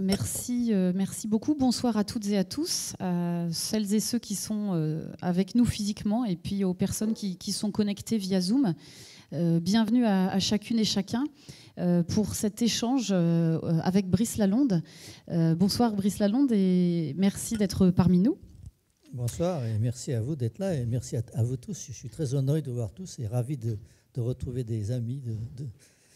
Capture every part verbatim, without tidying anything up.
merci, euh, merci beaucoup. Bonsoir à toutes et à tous, à celles et ceux qui sont euh, avec nous physiquement et puis aux personnes qui, qui sont connectées via Zoom. Euh, bienvenue à, à chacune et chacun euh, pour cet échange euh, avec Brice Lalonde. Euh, bonsoir Brice Lalonde et merci d'être parmi nous. Bonsoir et merci à vous d'être là et merci à, à vous tous. Je suis très honoré de vous voir tous et ravi de, de retrouver des amis, de, de,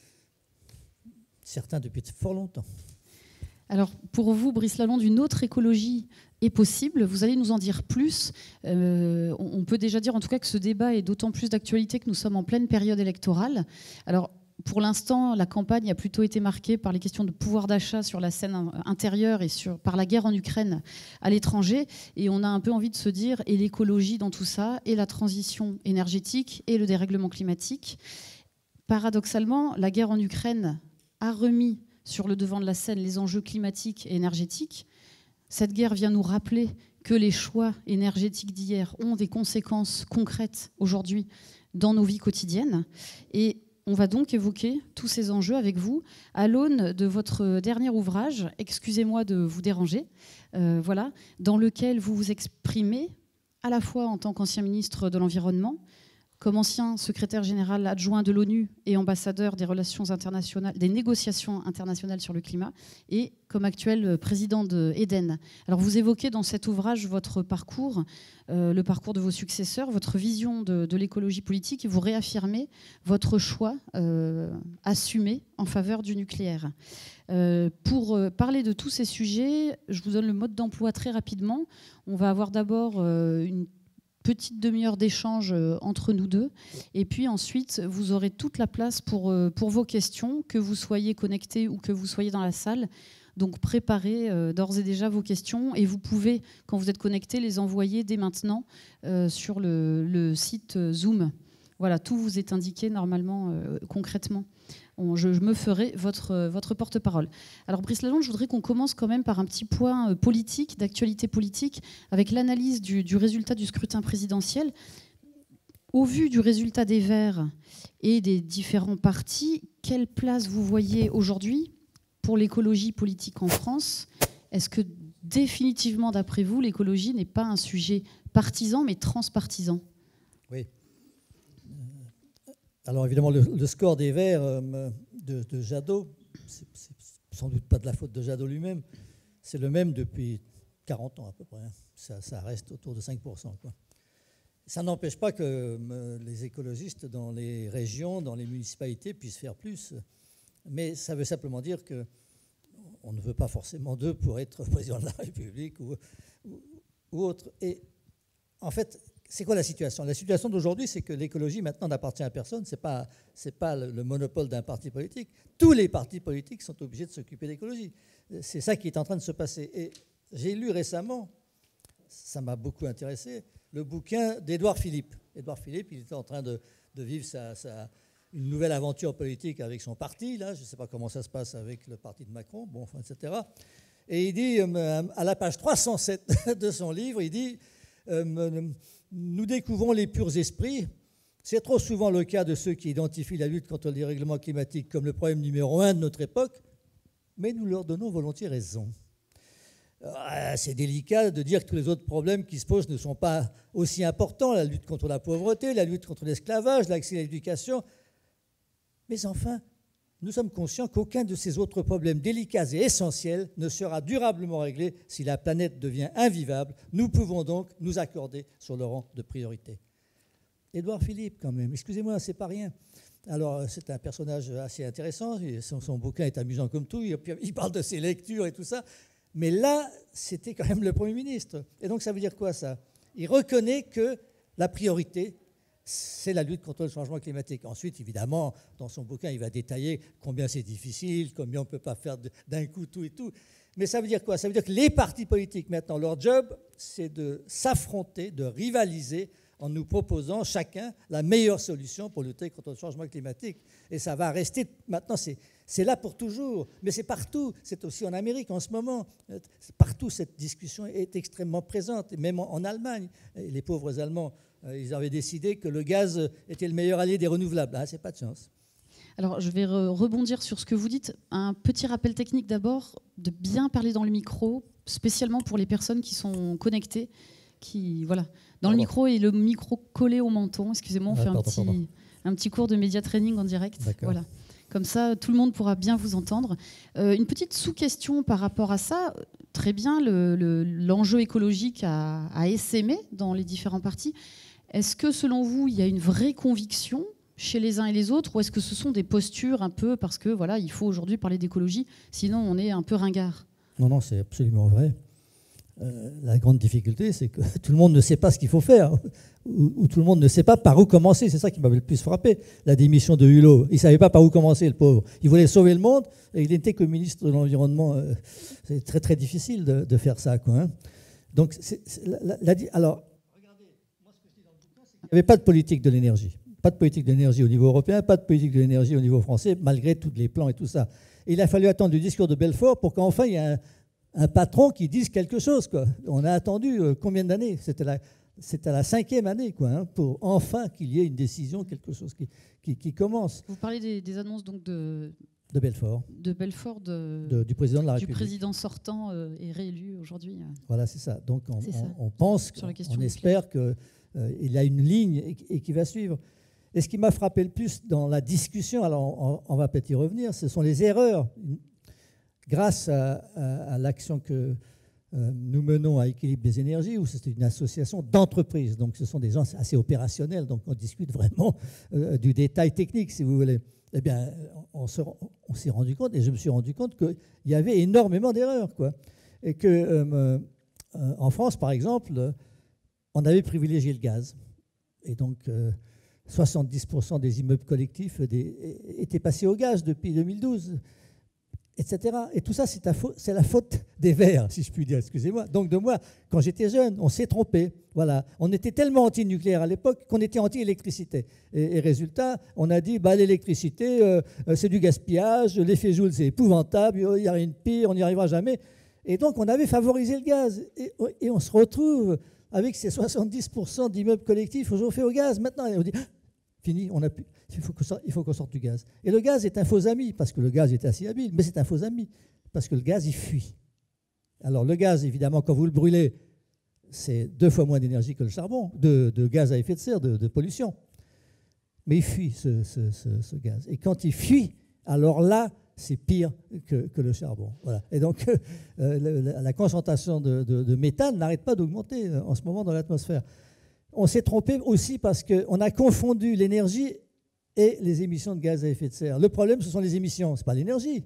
certains depuis fort longtemps. Alors, pour vous, Brice Lalonde, une autre écologie est possible. Vous allez nous en dire plus. Euh, on peut déjà dire en tout cas que ce débat est d'autant plus d'actualité que nous sommes en pleine période électorale. Alors, pour l'instant, la campagne a plutôt été marquée par les questions de pouvoir d'achat sur la scène intérieure et sur, par la guerre en Ukraine à l'étranger. Et on a un peu envie de se dire, et l'écologie dans tout ça, et la transition énergétique, et le dérèglement climatique. Paradoxalement, la guerre en Ukraine a remis sur le devant de la scène les enjeux climatiques et énergétiques. Cette guerre vient nous rappeler que les choix énergétiques d'hier ont des conséquences concrètes aujourd'hui dans nos vies quotidiennes. Et on va donc évoquer tous ces enjeux avec vous à l'aune de votre dernier ouvrage, excusez-moi de vous déranger, euh, voilà, dans lequel vous vous exprimez à la fois en tant qu'ancien ministre de l'Environnement, comme ancien secrétaire général adjoint de l'ONU et ambassadeur des relations internationales, des négociations internationales sur le climat, et comme actuel président de Eden. Alors vous évoquez dans cet ouvrage votre parcours, euh, le parcours de vos successeurs, votre vision de, de l'écologie politique, et vous réaffirmez votre choix euh, assumé en faveur du nucléaire. Euh, pour euh, parler de tous ces sujets, je vous donne le mode d'emploi très rapidement. On va avoir d'abord euh, une petite demi-heure d'échange entre nous deux. Et puis ensuite, vous aurez toute la place pour, pour vos questions, que vous soyez connectés ou que vous soyez dans la salle. Donc préparez euh, d'ores et déjà vos questions et vous pouvez, quand vous êtes connectés, les envoyer dès maintenant euh, sur le, le site Zoom. Voilà, tout vous est indiqué normalement, euh, concrètement. On, je, je me ferai votre, votre porte-parole. Alors Brice Lalonde, je voudrais qu'on commence quand même par un petit point politique, d'actualité politique, avec l'analyse du, du résultat du scrutin présidentiel. Au vu du résultat des Verts et des différents partis, quelle place vous voyez aujourd'hui pour l'écologie politique en France? Est-ce que définitivement, d'après vous, l'écologie n'est pas un sujet partisan, mais transpartisan? Oui. Alors évidemment, le, le score des Verts euh, de, de Jadot, c'est sans doute pas de la faute de Jadot lui-même, c'est le même depuis quarante ans à peu près. Hein. Ça, ça reste autour de cinq pour cent, quoi. Ça n'empêche pas que euh, les écologistes dans les régions, dans les municipalités puissent faire plus. Mais ça veut simplement dire qu'on ne veut pas forcément d'eux pour être président de la République ou, ou, ou autre. Et en fait, c'est quoi la situation? La situation d'aujourd'hui, c'est que l'écologie maintenant n'appartient à personne. Ce n'est pas, c'est pas le, le monopole d'un parti politique. Tous les partis politiques sont obligés de s'occuper d'écologie. C'est ça qui est en train de se passer. Et j'ai lu récemment, ça m'a beaucoup intéressé, le bouquin d'Édouard Philippe. Édouard Philippe, il était en train de, de vivre sa, sa, une nouvelle aventure politique avec son parti. Là, je ne sais pas comment ça se passe avec le parti de Macron, bon, enfin, et cetera. Et il dit, à la page trois cent sept de son livre, il dit... Euh, nous découvrons les purs esprits. C'est trop souvent le cas de ceux qui identifient la lutte contre le dérèglement climatique comme le problème numéro un de notre époque, mais nous leur donnons volontiers raison. Euh, c'est délicat de dire que tous les autres problèmes qui se posent ne sont pas aussi importants, la lutte contre la pauvreté, la lutte contre l'esclavage, l'accès à l'éducation. Mais enfin, nous sommes conscients qu'aucun de ces autres problèmes délicats et essentiels ne sera durablement réglé si la planète devient invivable. Nous pouvons donc nous accorder sur le rang de priorité. Édouard Philippe, quand même, excusez-moi, c'est pas rien. Alors, c'est un personnage assez intéressant, son, son bouquin est amusant comme tout, il, il parle de ses lectures et tout ça, mais là, c'était quand même le Premier ministre. Et donc, ça veut dire quoi, ça? Il reconnaît que la priorité, c'est la lutte contre le changement climatique. Ensuite, évidemment, dans son bouquin, il va détailler combien c'est difficile, combien on ne peut pas faire d'un coup tout et tout. Mais ça veut dire quoi? Ça veut dire que les partis politiques, maintenant, leur job, c'est de s'affronter, de rivaliser en nous proposant chacun la meilleure solution pour lutter contre le changement climatique. Et ça va rester, maintenant, c'est là pour toujours. Mais c'est partout, c'est aussi en Amérique en ce moment. Partout, cette discussion est extrêmement présente, même en, en Allemagne. Les pauvres Allemands, ils avaient décidé que le gaz était le meilleur allié des renouvelables. Ah, c'est pas de chance. Alors, je vais re rebondir sur ce que vous dites. Un petit rappel technique d'abord, de bien parler dans le micro, spécialement pour les personnes qui sont connectées, qui, voilà, dans pardon. le micro et le micro collé au menton. Excusez-moi, on ah, fait pardon, un, petit, un petit cours de média training en direct. Voilà. Comme ça, tout le monde pourra bien vous entendre. Euh, une petite sous-question par rapport à ça. Très bien, le, le, l'enjeu écologique a, a essaimé dans les différents partis. Est-ce que, selon vous, il y a une vraie conviction chez les uns et les autres, ou est-ce que ce sont des postures un peu parce que voilà, il faut aujourd'hui parler d'écologie, sinon on est un peu ringard? Non, non, c'est absolument vrai. Euh, la grande difficulté, c'est que tout le monde ne sait pas ce qu'il faut faire, ou, ou tout le monde ne sait pas par où commencer. C'est ça qui m'avait le plus frappé, la démission de Hulot. Il ne savait pas par où commencer, le pauvre. Il voulait sauver le monde, et il n'était que ministre de l'Environnement. Euh, c'est très, très difficile de, de faire ça, quoi, hein. Donc, c'est, c'est, la, la, alors, regardez, moi, ce que je dis dans le bouquin, c'est qu'il n'y avait pas de politique de l'énergie. Pas de politique de l'énergie au niveau européen, pas de politique de l'énergie au niveau français, malgré tous les plans et tout ça. Et il a fallu attendre le discours de Belfort pour qu'enfin il y ait un, un patron qui dise quelque chose, quoi. On a attendu euh, combien d'années? C'était la, c'était la cinquième année, quoi, hein, pour enfin qu'il y ait une décision, quelque chose qui, qui, qui commence. Vous parlez des, des annonces donc de... De Belfort. De Belfort, de, de, du président de la République. Du président sortant euh, et réélu aujourd'hui. Voilà, c'est ça. Donc on, c'est ça. on, on pense, on espère qu'il euh, a une ligne et, et qu'il va suivre. Et ce qui m'a frappé le plus dans la discussion, alors on, on va peut-être y revenir, ce sont les erreurs. Grâce à, à, à l'action que euh, nous menons à Équilibre des énergies, où c'est une association d'entreprises, donc ce sont des gens assez opérationnels, donc on discute vraiment euh, du détail technique, si vous voulez. Eh bien, on, se, on s'est rendu compte, et je me suis rendu compte qu'il y avait énormément d'erreurs, quoi. Et que euh, euh, en France, par exemple, on avait privilégié le gaz. Et donc, euh, soixante-dix pour cent des immeubles collectifs des, étaient passés au gaz depuis deux mille douze, et cetera. Et tout ça, c'est, faute, c'est la faute des Verts, si je puis dire, excusez-moi. Donc de moi, quand j'étais jeune, on s'est trompé. Voilà. On était tellement anti-nucléaire à l'époque qu'on était anti-électricité. Et, et résultat, on a dit, bah, l'électricité, euh, c'est du gaspillage, l'effet Joule, c'est épouvantable, il n'y a rien de pire, on n'y arrivera jamais. Et donc, on avait favorisé le gaz. Et, et on se retrouve avec ces soixante-dix pour cent d'immeubles collectifs chauffés au gaz. Maintenant, on dit... Fini, on a pu, il faut qu'on sorte, il faut qu'on sorte du gaz. Et le gaz est un faux ami, parce que le gaz est assez habile, mais c'est un faux ami, parce que le gaz, il fuit. Alors le gaz, évidemment, quand vous le brûlez, c'est deux fois moins d'énergie que le charbon, de, de gaz à effet de serre, de, de pollution. Mais il fuit, ce, ce, ce, ce gaz. Et quand il fuit, alors là, c'est pire que, que le charbon. Voilà. Et donc, euh, la, la concentration de, de, de méthane n'arrête pas d'augmenter en ce moment dans l'atmosphère. On s'est trompé aussi parce qu'on a confondu l'énergie et les émissions de gaz à effet de serre. Le problème, ce sont les émissions, ce n'est pas l'énergie.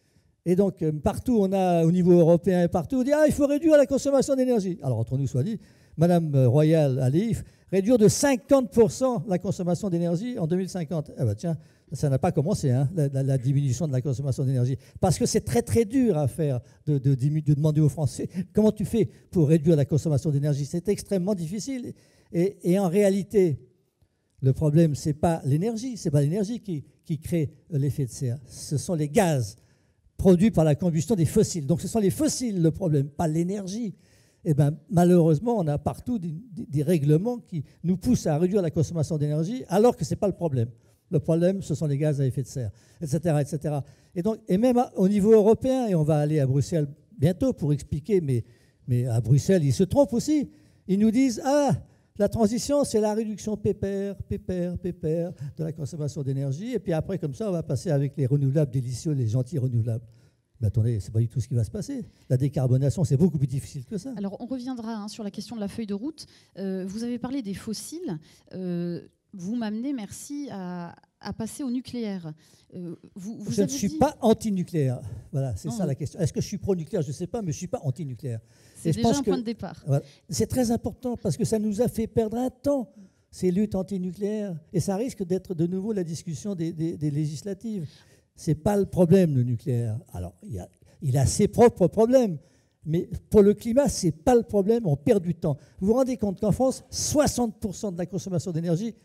Et donc, partout, on a, au niveau européen et partout, on dit « Ah, il faut réduire la consommation d'énergie ». Alors, entre nous soit dit, Madame Royal à l'E I F, réduire de cinquante pour cent la consommation d'énergie en deux mille cinquante. Eh bien, tiens, ça n'a pas commencé, hein, la, la, la diminution de la consommation d'énergie. Parce que c'est très, très dur à faire de, de, de, de demander aux Français comment tu fais pour réduire la consommation d'énergie. C'est extrêmement difficile. Et, et en réalité, le problème, ce n'est pas l'énergie, ce n'est pas l'énergie qui, qui crée l'effet de serre. Ce sont les gaz produits par la combustion des fossiles. Donc ce sont les fossiles le problème, pas l'énergie. Et bien, malheureusement, on a partout des, des, des règlements qui nous poussent à réduire la consommation d'énergie, alors que ce n'est pas le problème. Le problème, ce sont les gaz à effet de serre, et cetera, et cetera. Et, donc, et même au niveau européen, et on va aller à Bruxelles bientôt pour expliquer, mais, mais à Bruxelles, ils se trompent aussi. Ils nous disent « Ah, la transition, c'est la réduction pépère, pépère, pépère de la consommation d'énergie. Et puis après, comme ça, on va passer avec les renouvelables délicieux, les gentils renouvelables. » Mais attendez, ce n'est pas du tout ce qui va se passer. La décarbonation, c'est beaucoup plus difficile que ça. Alors, on reviendra hein, sur la question de la feuille de route. Euh, vous avez parlé des fossiles. Euh, vous m'amenez, merci, à, à passer au nucléaire. Euh, vous, vous je ne suis dit... pas anti-nucléaire. Voilà, c'est non, ça non. la question. Est-ce que je suis pro-nucléaire? Je ne sais pas, mais je ne suis pas anti-nucléaire. C'est déjà un point de départ. Voilà, c'est très important parce que ça nous a fait perdre un temps, ces luttes anti-nucléaires. Et ça risque d'être de nouveau la discussion des, des, des législatives. Ce n'est pas le problème, le nucléaire. Alors, il a, il a ses propres problèmes. Mais pour le climat, ce n'est pas le problème. On perd du temps. Vous vous rendez compte qu'en France, soixante pour cent de la consommation d'énergie,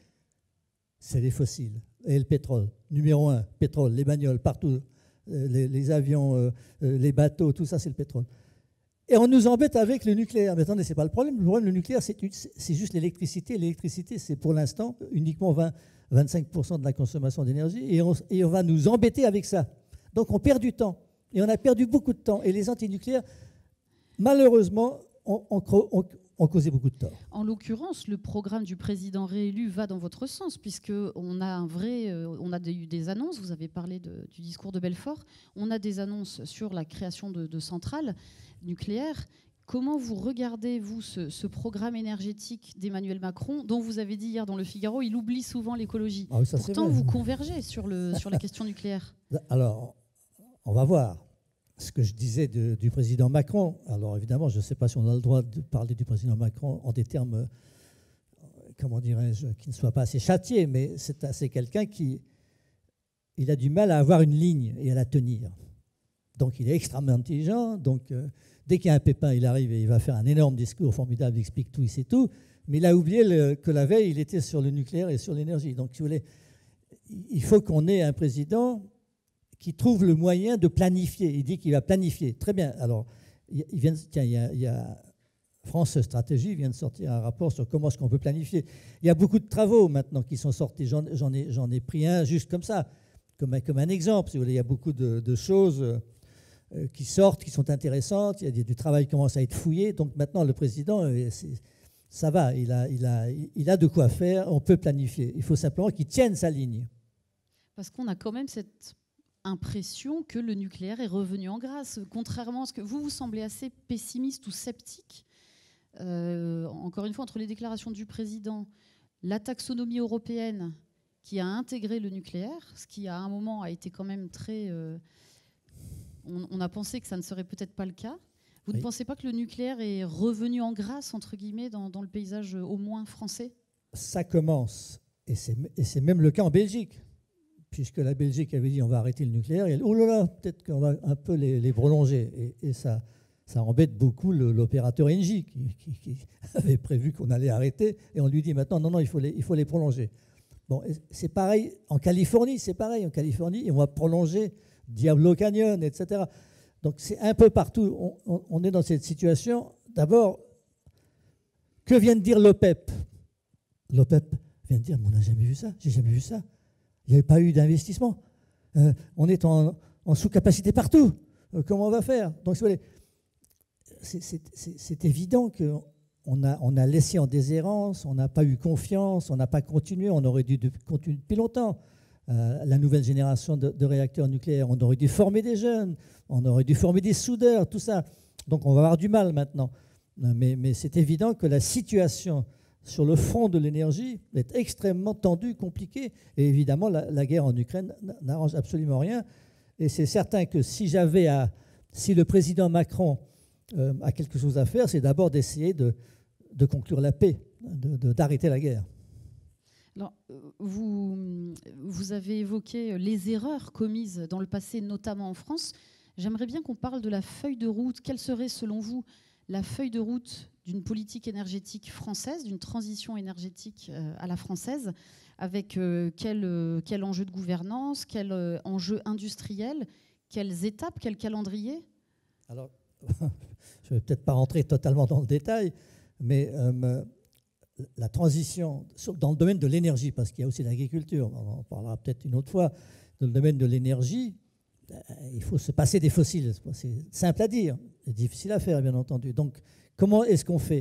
c'est les fossiles et le pétrole. Numéro un, pétrole, les bagnoles, partout. Les, les avions, euh, les bateaux, tout ça, c'est le pétrole. Et on nous embête avec le nucléaire. Mais attendez, ce n'est pas le problème. Le problème, le nucléaire, c'est, c'est juste l'électricité. L'électricité, c'est pour l'instant uniquement vingt, vingt-cinq pour cent de la consommation d'énergie, et on, et on va nous embêter avec ça. Donc on perd du temps. Et on a perdu beaucoup de temps. Et les antinucléaires, malheureusement, ont, ont, ont, ont causé beaucoup de tort. En l'occurrence, le programme du président réélu va dans votre sens, puisqu'on a, un vrai, euh, on a eu des annonces, vous avez parlé de, du discours de Belfort, on a des annonces sur la création de, de centrales nucléaires. Comment vous regardez, vous, ce, ce programme énergétique d'Emmanuel Macron, dont vous avez dit hier dans Le Figaro, il oublie souvent l'écologie. Ah oui, pourtant, vous convergez sur, le, sur la question nucléaire. Alors, on va voir. Ce que je disais de, du président Macron, alors évidemment, je ne sais pas si on a le droit de parler du président Macron en des termes, euh, comment dirais-je, qui ne soient pas assez châtiés, mais c'est, c'est quelqu'un qui il a du mal à avoir une ligne et à la tenir. Donc, il est extrêmement intelligent, donc... Euh, Dès qu'il y a un pépin, il arrive et il va faire un énorme discours formidable, il explique tout, il sait tout. Mais il a oublié le, que la veille, il était sur le nucléaire et sur l'énergie. Donc, si vous voulez, il faut qu'on ait un président qui trouve le moyen de planifier. Il dit qu'il va planifier. Très bien. Alors, il vient, tiens, il y a, il y a France Stratégie vient de sortir un rapport sur comment est-ce qu'on peut planifier. Il y a beaucoup de travaux maintenant qui sont sortis. J'en, j'en, ai, j'en ai pris un juste comme ça, comme un, comme un exemple. Si vous voulez, il y a beaucoup de, de choses qui sortent, qui sont intéressantes. Il y a du travail qui commence à être fouillé. Donc maintenant, le président, ça va, il a, il, a, il a de quoi faire, on peut planifier. Il faut simplement qu'il tienne sa ligne. Parce qu'on a quand même cette impression que le nucléaire est revenu en grâce. Contrairement à ce que vous, vous semblez assez pessimiste ou sceptique. Euh, encore une fois, entre les déclarations du président, la taxonomie européenne qui a intégré le nucléaire, ce qui à un moment a été quand même très... Euh, On a pensé que ça ne serait peut-être pas le cas. Vous oui. ne pensez pas que le nucléaire est revenu en grâce, entre guillemets, dans, dans le paysage au moins français ? Ça commence, et c'est, et c'est même le cas en Belgique, puisque la Belgique avait dit on va arrêter le nucléaire, et elle, oh là là, peut-être qu'on va un peu les, les prolonger. Et, et ça, ça embête beaucoup le, l'opérateur Engie, qui, qui, qui avait prévu qu'on allait arrêter, et on lui dit maintenant, non, non, il faut les, il faut les prolonger. Bon, c'est pareil, en Californie, c'est pareil, en Californie, on va prolonger Diablo Canyon, et cetera. Donc c'est un peu partout. On, on, on est dans cette situation. D'abord, que vient de dire l'OPEP ? L'OPEP vient de dire, mais on n'a jamais vu ça, j'ai jamais vu ça. Il n'y avait pas eu d'investissement. Euh, on est en, en sous-capacité partout. Euh, comment on va faire ? Donc c'est, c'est, c'est, c'est évident qu'on a, on a laissé en déshérence, on n'a pas eu confiance, on n'a pas continué, on aurait dû de, continuer depuis longtemps. Euh, la nouvelle génération de, de réacteurs nucléaires. On aurait dû former des jeunes, on aurait dû former des soudeurs, tout ça. Donc on va avoir du mal maintenant. Mais, mais c'est évident que la situation sur le front de l'énergie est extrêmement tendue, compliquée. Et évidemment, la, la guerre en Ukraine n'arrange absolument rien. Et c'est certain que si j'avais à, si le président Macron euh, a quelque chose à faire, c'est d'abord d'essayer de, de conclure la paix, de, de, d'arrêter la guerre. Alors, vous, vous avez évoqué les erreurs commises dans le passé, notamment en France. J'aimerais bien qu'on parle de la feuille de route. Quelle serait, selon vous, la feuille de route d'une politique énergétique française, d'une transition énergétique à la française, avec quel, quel enjeu de gouvernance, quel enjeu industriel, quelles étapes, quel calendrier ? Alors, je ne vais peut-être pas rentrer totalement dans le détail, mais... Euh, la transition dans le domaine de l'énergie, parce qu'il y a aussi l'agriculture, on en parlera peut-être une autre fois, dans le domaine de l'énergie, il faut se passer des fossiles. C'est simple à dire, c'est difficile à faire, bien entendu. Donc, comment est-ce qu'on fait ?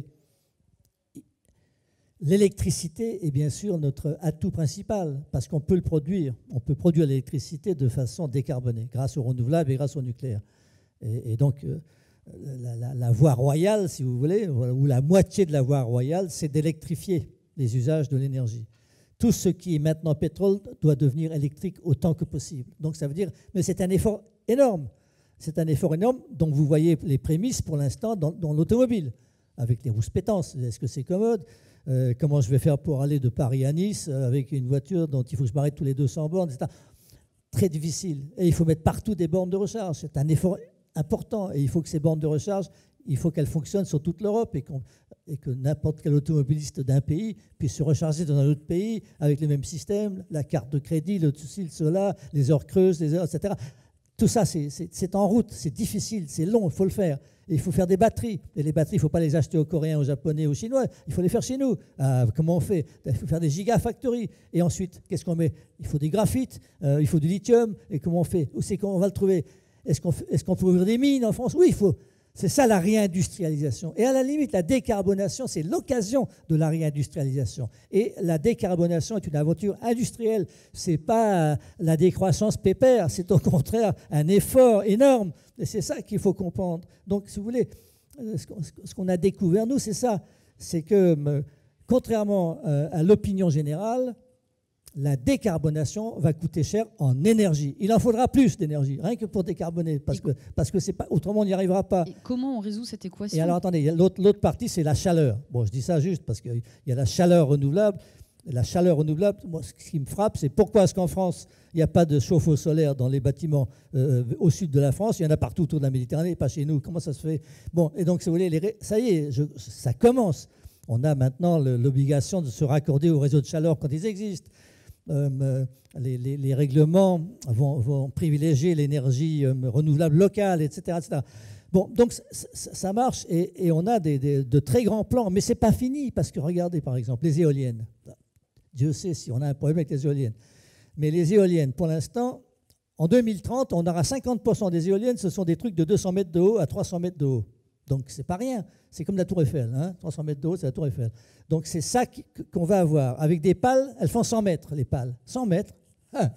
L'électricité est bien sûr notre atout principal, parce qu'on peut le produire. On peut produire l'électricité de façon décarbonée, grâce aux renouvelables et grâce au nucléaire. Et, et donc... La, la, la voie royale, si vous voulez, ou la moitié de la voie royale, c'est d'électrifier les usages de l'énergie. Tout ce qui est maintenant pétrole doit devenir électrique autant que possible. Donc ça veut dire, mais c'est un effort énorme. C'est un effort énorme dont vous voyez les prémices pour l'instant dans, dans l'automobile, avec les rouspétances. Est-ce que c'est commode ? euh, Comment je vais faire pour aller de Paris à Nice avec une voiture dont il faut que je m'arrête tous les deux cents bornes, et cetera. Très difficile. Et il faut mettre partout des bornes de recharge. C'est un effort important, et il faut que ces bornes de recharge, il faut qu'elles fonctionnent sur toute l'Europe et, qu'on, et que n'importe quel automobiliste d'un pays puisse se recharger dans un autre pays avec les mêmes systèmes, la carte de crédit, le ceci, le cela, les heures creuses, les heures, et cetera. tout ça, c'est en route, c'est difficile, c'est long, il faut le faire. Et il faut faire des batteries. Et les batteries, il ne faut pas les acheter aux Coréens, aux Japonais, aux Chinois. Il faut les faire chez nous. Ah, comment on fait? Il faut faire des gigafactories. Et ensuite, qu'est-ce qu'on met? Il faut des graphites, euh, il faut du lithium. Et comment on fait? Où c'est qu'on va le trouver? Est-ce qu'on est qu'on peut ouvrir des mines en France? Oui, il faut. C'est ça la réindustrialisation. Et à la limite, la décarbonation, c'est l'occasion de la réindustrialisation. Et la décarbonation est une aventure industrielle. Ce n'est pas la décroissance pépère, c'est au contraire un effort énorme. Et c'est ça qu'il faut comprendre. Donc, si vous voulez, ce qu'on a découvert, nous, c'est ça. C'est que, contrairement à l'opinion générale, la décarbonation va coûter cher en énergie. Il en faudra plus d'énergie, rien que pour décarboner, parce que, parce que c'est pas, autrement on n'y arrivera pas. Et comment on résout cette équation? Et alors attendez, l'autre partie, c'est la chaleur. Bon, je dis ça juste parce qu'il y a la chaleur renouvelable. La chaleur renouvelable, moi, ce qui me frappe, c'est pourquoi est-ce qu'en France, il n'y a pas de chauffe-eau solaire dans les bâtiments euh, au sud de la France? Il y en a partout autour de la Méditerranée, pas chez nous. Comment ça se fait? Bon, et donc, si vous voulez, les, ça y est, je, ça commence. On a maintenant l'obligation de se raccorder aux réseaux de chaleur quand ils existent. Euh, les, les, les règlements vont, vont privilégier l'énergie euh, renouvelable locale, et cetera, et cetera. Bon, donc ça marche et, et on a des, des, de très grands plans, mais ce n'est pas fini parce que regardez par exemple les éoliennes. Dieu sait si on a un problème avec les éoliennes. Mais les éoliennes, pour l'instant, en deux mille trente, on aura cinquante pour cent des éoliennes, ce sont des trucs de deux cents mètres de haut à trois cents mètres de haut. Donc, c'est pas rien. C'est comme la Tour Eiffel. Hein. trois cents mètres de haut, c'est la Tour Eiffel. Donc, c'est ça qu'on va avoir. Avec des pales, elles font cent mètres, les pales. cent mètres. Ah.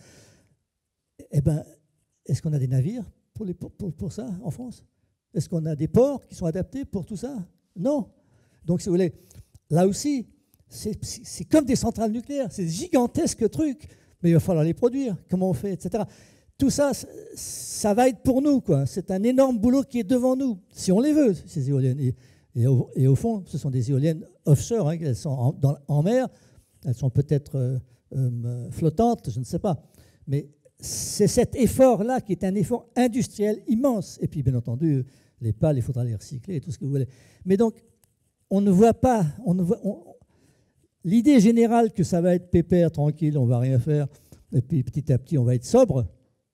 Eh bien, est-ce qu'on a des navires pour, les, pour, pour, pour ça en France? Est-ce qu'on a des ports qui sont adaptés pour tout ça? Non. Donc, si vous voulez, là aussi, c'est comme des centrales nucléaires. C'est des gigantesques trucs. Mais il va falloir les produire. Comment on fait, et cetera. Tout ça, ça va être pour nous, quoi. C'est un énorme boulot qui est devant nous, si on les veut, ces éoliennes. Et, et, au, et au fond, ce sont des éoliennes offshore, hein, elles sont en, dans, en mer, elles sont peut-être euh, euh, flottantes, je ne sais pas. Mais c'est cet effort-là qui est un effort industriel immense. Et puis, bien entendu, les pales, il faudra les recycler et tout ce que vous voulez. Mais donc, on ne voit pas, on ne voit, l'idée générale que ça va être pépère, tranquille, on ne va rien faire, et puis petit à petit, on va être sobre.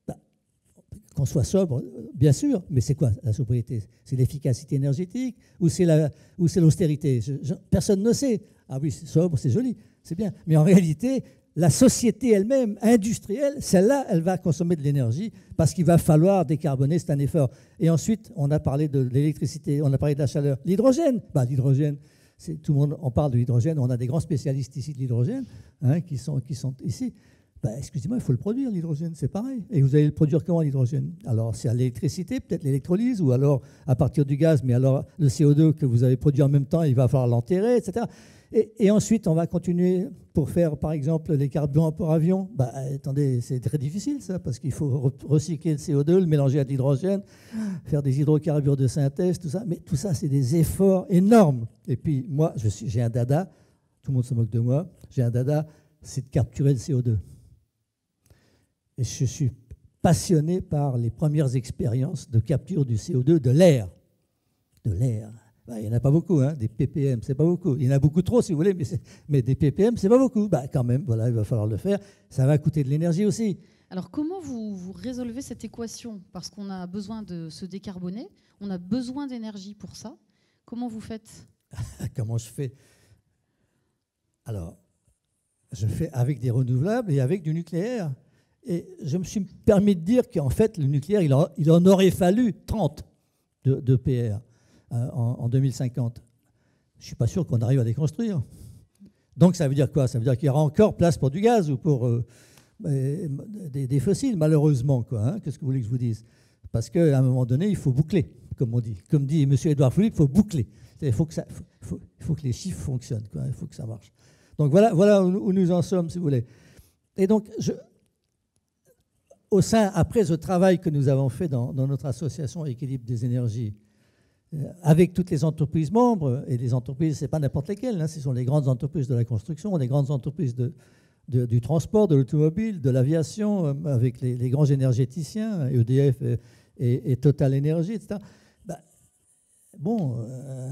Qu'on soit sobre, bien sûr, mais c'est quoi la sobriété? C'est l'efficacité énergétique ou c'est l'austérité? Personne ne sait. Ah oui, c'est sobre, c'est joli, c'est bien. Mais en réalité, la société elle-même, industrielle, celle-là, elle va consommer de l'énergie parce qu'il va falloir décarboner, c'est un effort. Et ensuite, on a parlé de l'électricité, on a parlé de la chaleur. L'hydrogène, bah, l'hydrogène, tout le monde en parle de l'hydrogène. On a des grands spécialistes ici de l'hydrogène hein, qui, sont, qui sont ici. Ben, excusez-moi, il faut le produire, l'hydrogène, c'est pareil. Et vous allez le produire comment, l'hydrogène? Alors, c'est à l'électricité, peut-être l'électrolyse, ou alors à partir du gaz, mais alors le C O deux que vous avez produit en même temps, il va falloir l'enterrer, et cetera. Et, et ensuite, on va continuer pour faire, par exemple, les carburants pour avion. Ben, attendez, c'est très difficile, ça, parce qu'il faut recycler le C O deux, le mélanger à de l'hydrogène, faire des hydrocarbures de synthèse, tout ça. Mais tout ça, c'est des efforts énormes. Et puis, moi, j'ai un dada, tout le monde se moque de moi, j'ai un dada, c'est de capturer le C O deux. Et je suis passionné par les premières expériences de capture du C O deux de l'air. De l'air. Ben, il n'y en a pas beaucoup, hein, des P P M, c'est pas beaucoup. Il y en a beaucoup trop, si vous voulez, mais, mais des P P M, c'est pas beaucoup. Ben, quand même, voilà, il va falloir le faire. Ça va coûter de l'énergie aussi. Alors, comment vous, vous résolvez cette équation? Parce qu'on a besoin de se décarboner, on a besoin d'énergie pour ça. Comment vous faites? Comment je fais? Alors, je fais avec des renouvelables et avec du nucléaire. Et je me suis permis de dire qu'en fait, le nucléaire, il en, il en aurait fallu trente de, de P R euh, en, en deux mille cinquante. Je ne suis pas sûr qu'on arrive à les construire. Donc, ça veut dire quoi? Ça veut dire qu'il y aura encore place pour du gaz ou pour euh, des, des fossiles, malheureusement. Hein. Qu'est-ce que vous voulez que je vous dise? Parce qu'à un moment donné, il faut boucler, comme on dit. Comme dit M. Édouard Philippe, il faut boucler. Il faut que, ça, faut, faut, faut que les chiffres fonctionnent. Quoi. Il faut que ça marche. Donc, voilà, voilà où, où nous en sommes, si vous voulez. Et donc, je... Au sein, après ce travail que nous avons fait dans, dans notre association Équilibre des énergies, euh, avec toutes les entreprises membres, et les entreprises, ce n'est pas n'importe lesquelles, hein, ce sont les grandes entreprises de la construction, les grandes entreprises de, de, du transport, de l'automobile, de l'aviation, euh, avec les, les grands énergéticiens, E D F et, et, et Total Energy, et cetera. Ben, bon, euh,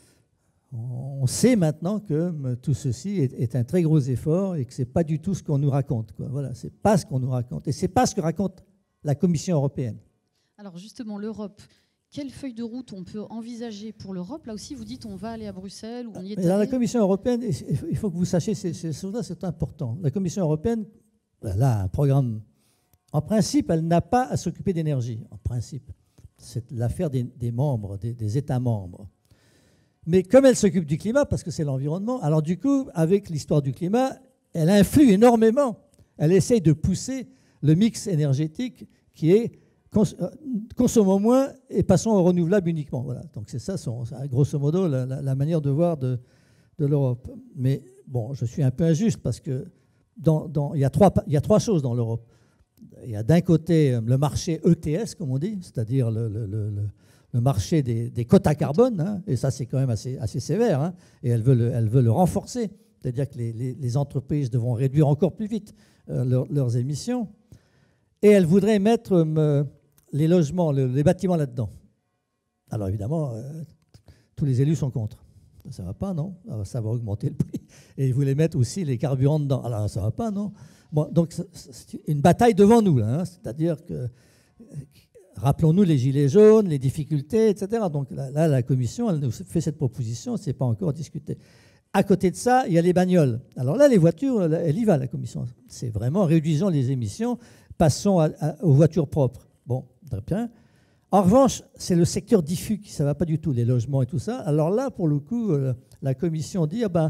on sait maintenant que tout ceci est, est un très gros effort et que ce n'est pas du tout ce qu'on nous raconte. Quoi. Voilà, ce n'est pas ce qu'on nous raconte. Et ce n'est pas ce que racontent la Commission européenne. Alors justement, l'Europe, quelle feuille de route on peut envisager pour l'Europe? Là aussi, vous dites on va aller à Bruxelles ou on y est Mais dans allé. la Commission européenne, il faut que vous sachiez, c'est, c'est, c'est important. La Commission européenne, elle a un programme. En principe, elle n'a pas à s'occuper d'énergie. En principe, c'est l'affaire des, des membres, des, des États membres. Mais comme elle s'occupe du climat, parce que c'est l'environnement, alors du coup, avec l'histoire du climat, elle influe énormément. Elle essaye de pousser le mix énergétique qui est consommons moins et passons au renouvelable uniquement. Voilà. Donc c'est ça, son, grosso modo, la, la, la manière de voir de, de l'Europe. Mais bon, je suis un peu injuste parce que dans, dans, il y a trois, il y a trois choses dans l'Europe. Il y a d'un côté le marché E T S, comme on dit, c'est-à-dire le, le, le, le marché des, des quotas carbone, hein, et ça c'est quand même assez, assez sévère, hein, et elle veut le, elle veut le renforcer, c'est-à-dire que les, les, les entreprises devront réduire encore plus vite euh, leur, leurs émissions, et elle voudrait mettre euh, les logements, le, les bâtiments là-dedans. Alors évidemment, euh, tous les élus sont contre. Ça ne va pas, non? Alors, ça va augmenter le prix. Et ils voulaient mettre aussi les carburants dedans. Alors ça ne va pas, non? Bon, donc c'est une bataille devant nous, là, hein, c'est-à-dire que, rappelons-nous les gilets jaunes, les difficultés, et cetera. Donc là, là la Commission, elle nous fait cette proposition, ce n'est pas encore discuté. À côté de ça, il y a les bagnoles. Alors là, les voitures, elle y va, la Commission. C'est vraiment réduisons les émissions, passons à, à, aux voitures propres. Bon, très bien. En revanche, c'est le secteur diffus qui ne va pas du tout, les logements et tout ça. Alors là, pour le coup, euh, la Commission dit, ah ben,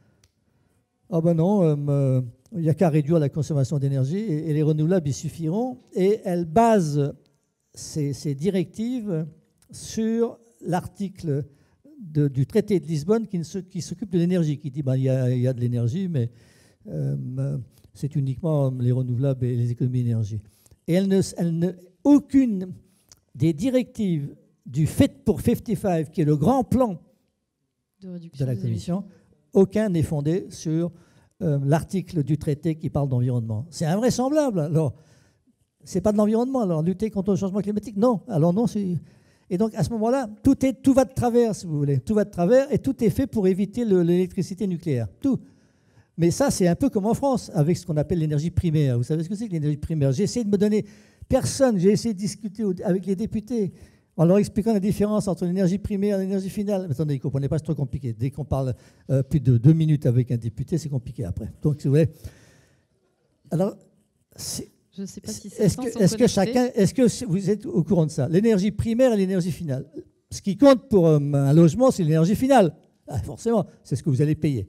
ah ben non, euh, il n'y a qu'à réduire la consommation d'énergie et, et les renouvelables, ils suffiront. Et elle base ses, ses directives sur l'article de, du traité de Lisbonne qui, se, qui s'occupe de l'énergie, qui dit, ben, il y a, il y a de l'énergie, mais euh, c'est uniquement les renouvelables et les économies d'énergie. Et elle ne, elle ne, aucune des directives du Fit pour cinquante-cinq, qui est le grand plan de, de la Commission, aucun n'est fondé sur euh, l'article du traité qui parle d'environnement. C'est invraisemblable. Alors, c'est pas de l'environnement. Alors, lutter contre le changement climatique, non. Alors non, c'est... Et donc, à ce moment-là, tout, est, tout va de travers, si vous voulez. Tout va de travers et tout est fait pour éviter le, l'électricité nucléaire. Tout. Mais ça, c'est un peu comme en France, avec ce qu'on appelle l'énergie primaire. Vous savez ce que c'est que l'énergie primaire? J'ai essayé de me donner... Personne, j'ai essayé de discuter avec les députés en leur expliquant la différence entre l'énergie primaire et l'énergie finale. Mais attendez, ils ne comprenaient pas, c'est trop compliqué. Dès qu'on parle euh, plus de deux minutes avec un député, c'est compliqué après. Donc, si vous voulez... Alors, c'est... Je ne sais pas si est-ce que, est-ce que chacun, est-ce que vous êtes au courant de ça? L'énergie primaire et l'énergie finale. Ce qui compte pour euh, un logement, c'est l'énergie finale. Ah, forcément, c'est ce que vous allez payer.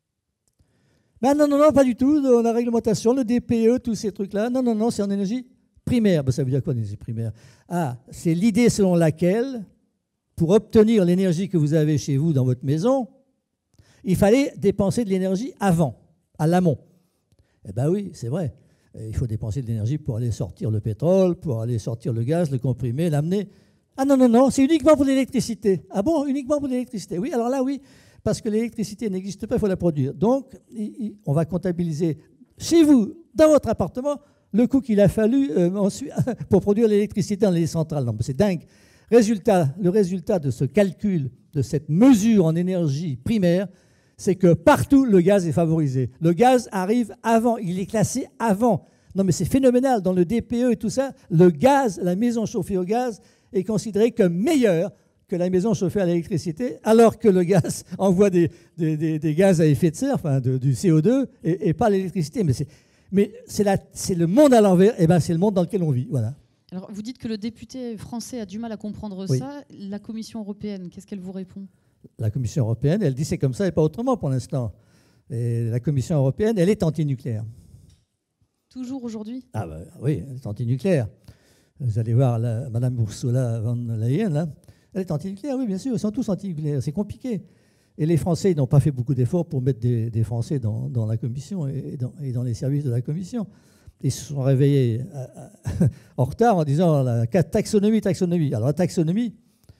Ben non, non, non, pas du tout. Dans la réglementation, le D P E, tous ces trucs-là, non, non, non, c'est en énergie primaire. Ben, ça veut dire quoi, l'énergie primaire? Ah, c'est l'idée selon laquelle, pour obtenir l'énergie que vous avez chez vous dans votre maison, il fallait dépenser de l'énergie avant, à l'amont. Eh bien oui, c'est vrai. Il faut dépenser de l'énergie pour aller sortir le pétrole, pour aller sortir le gaz, le comprimer, l'amener. Ah non, non, non, c'est uniquement pour l'électricité. Ah bon, uniquement pour l'électricité? Oui, alors là, oui, parce que l'électricité n'existe pas, il faut la produire. Donc, on va comptabiliser chez vous, dans votre appartement, le coût qu'il a fallu euh, ensuite, pour produire l'électricité dans les centrales. Non, c'est dingue. Résultat, le résultat de ce calcul, de cette mesure en énergie primaire, c'est que partout, le gaz est favorisé. Le gaz arrive avant, il est classé avant. Non, mais c'est phénoménal. Dans le D P E et tout ça, le gaz, la maison chauffée au gaz, est considérée comme meilleure que la maison chauffée à l'électricité, alors que le gaz envoie des, des, des, des gaz à effet de serre, enfin de, du C O deux, et, et pas l'électricité. Mais c'est... Mais c'est, la, c'est le monde à l'envers, et ben c'est le monde dans lequel on vit. Voilà. Alors, vous dites que le député français a du mal à comprendre oui. ça. La Commission européenne, qu'est-ce qu'elle vous répond? La Commission européenne, elle dit c'est comme ça et pas autrement pour l'instant. Et la Commission européenne, elle est anti-nucléaire. Toujours aujourd'hui? Ah ben oui, elle est anti-nucléaire. Vous allez voir la, Madame Ursula von der Leyen, là, elle est anti-nucléaire, oui, bien sûr, ils sont tous anti-nucléaires. C'est compliqué. Et les Français n'ont pas fait beaucoup d'efforts pour mettre des, des Français dans, dans la Commission et dans, et dans les services de la Commission. Ils se sont réveillés à, à, en retard en disant la taxonomie, taxonomie. Alors la taxonomie,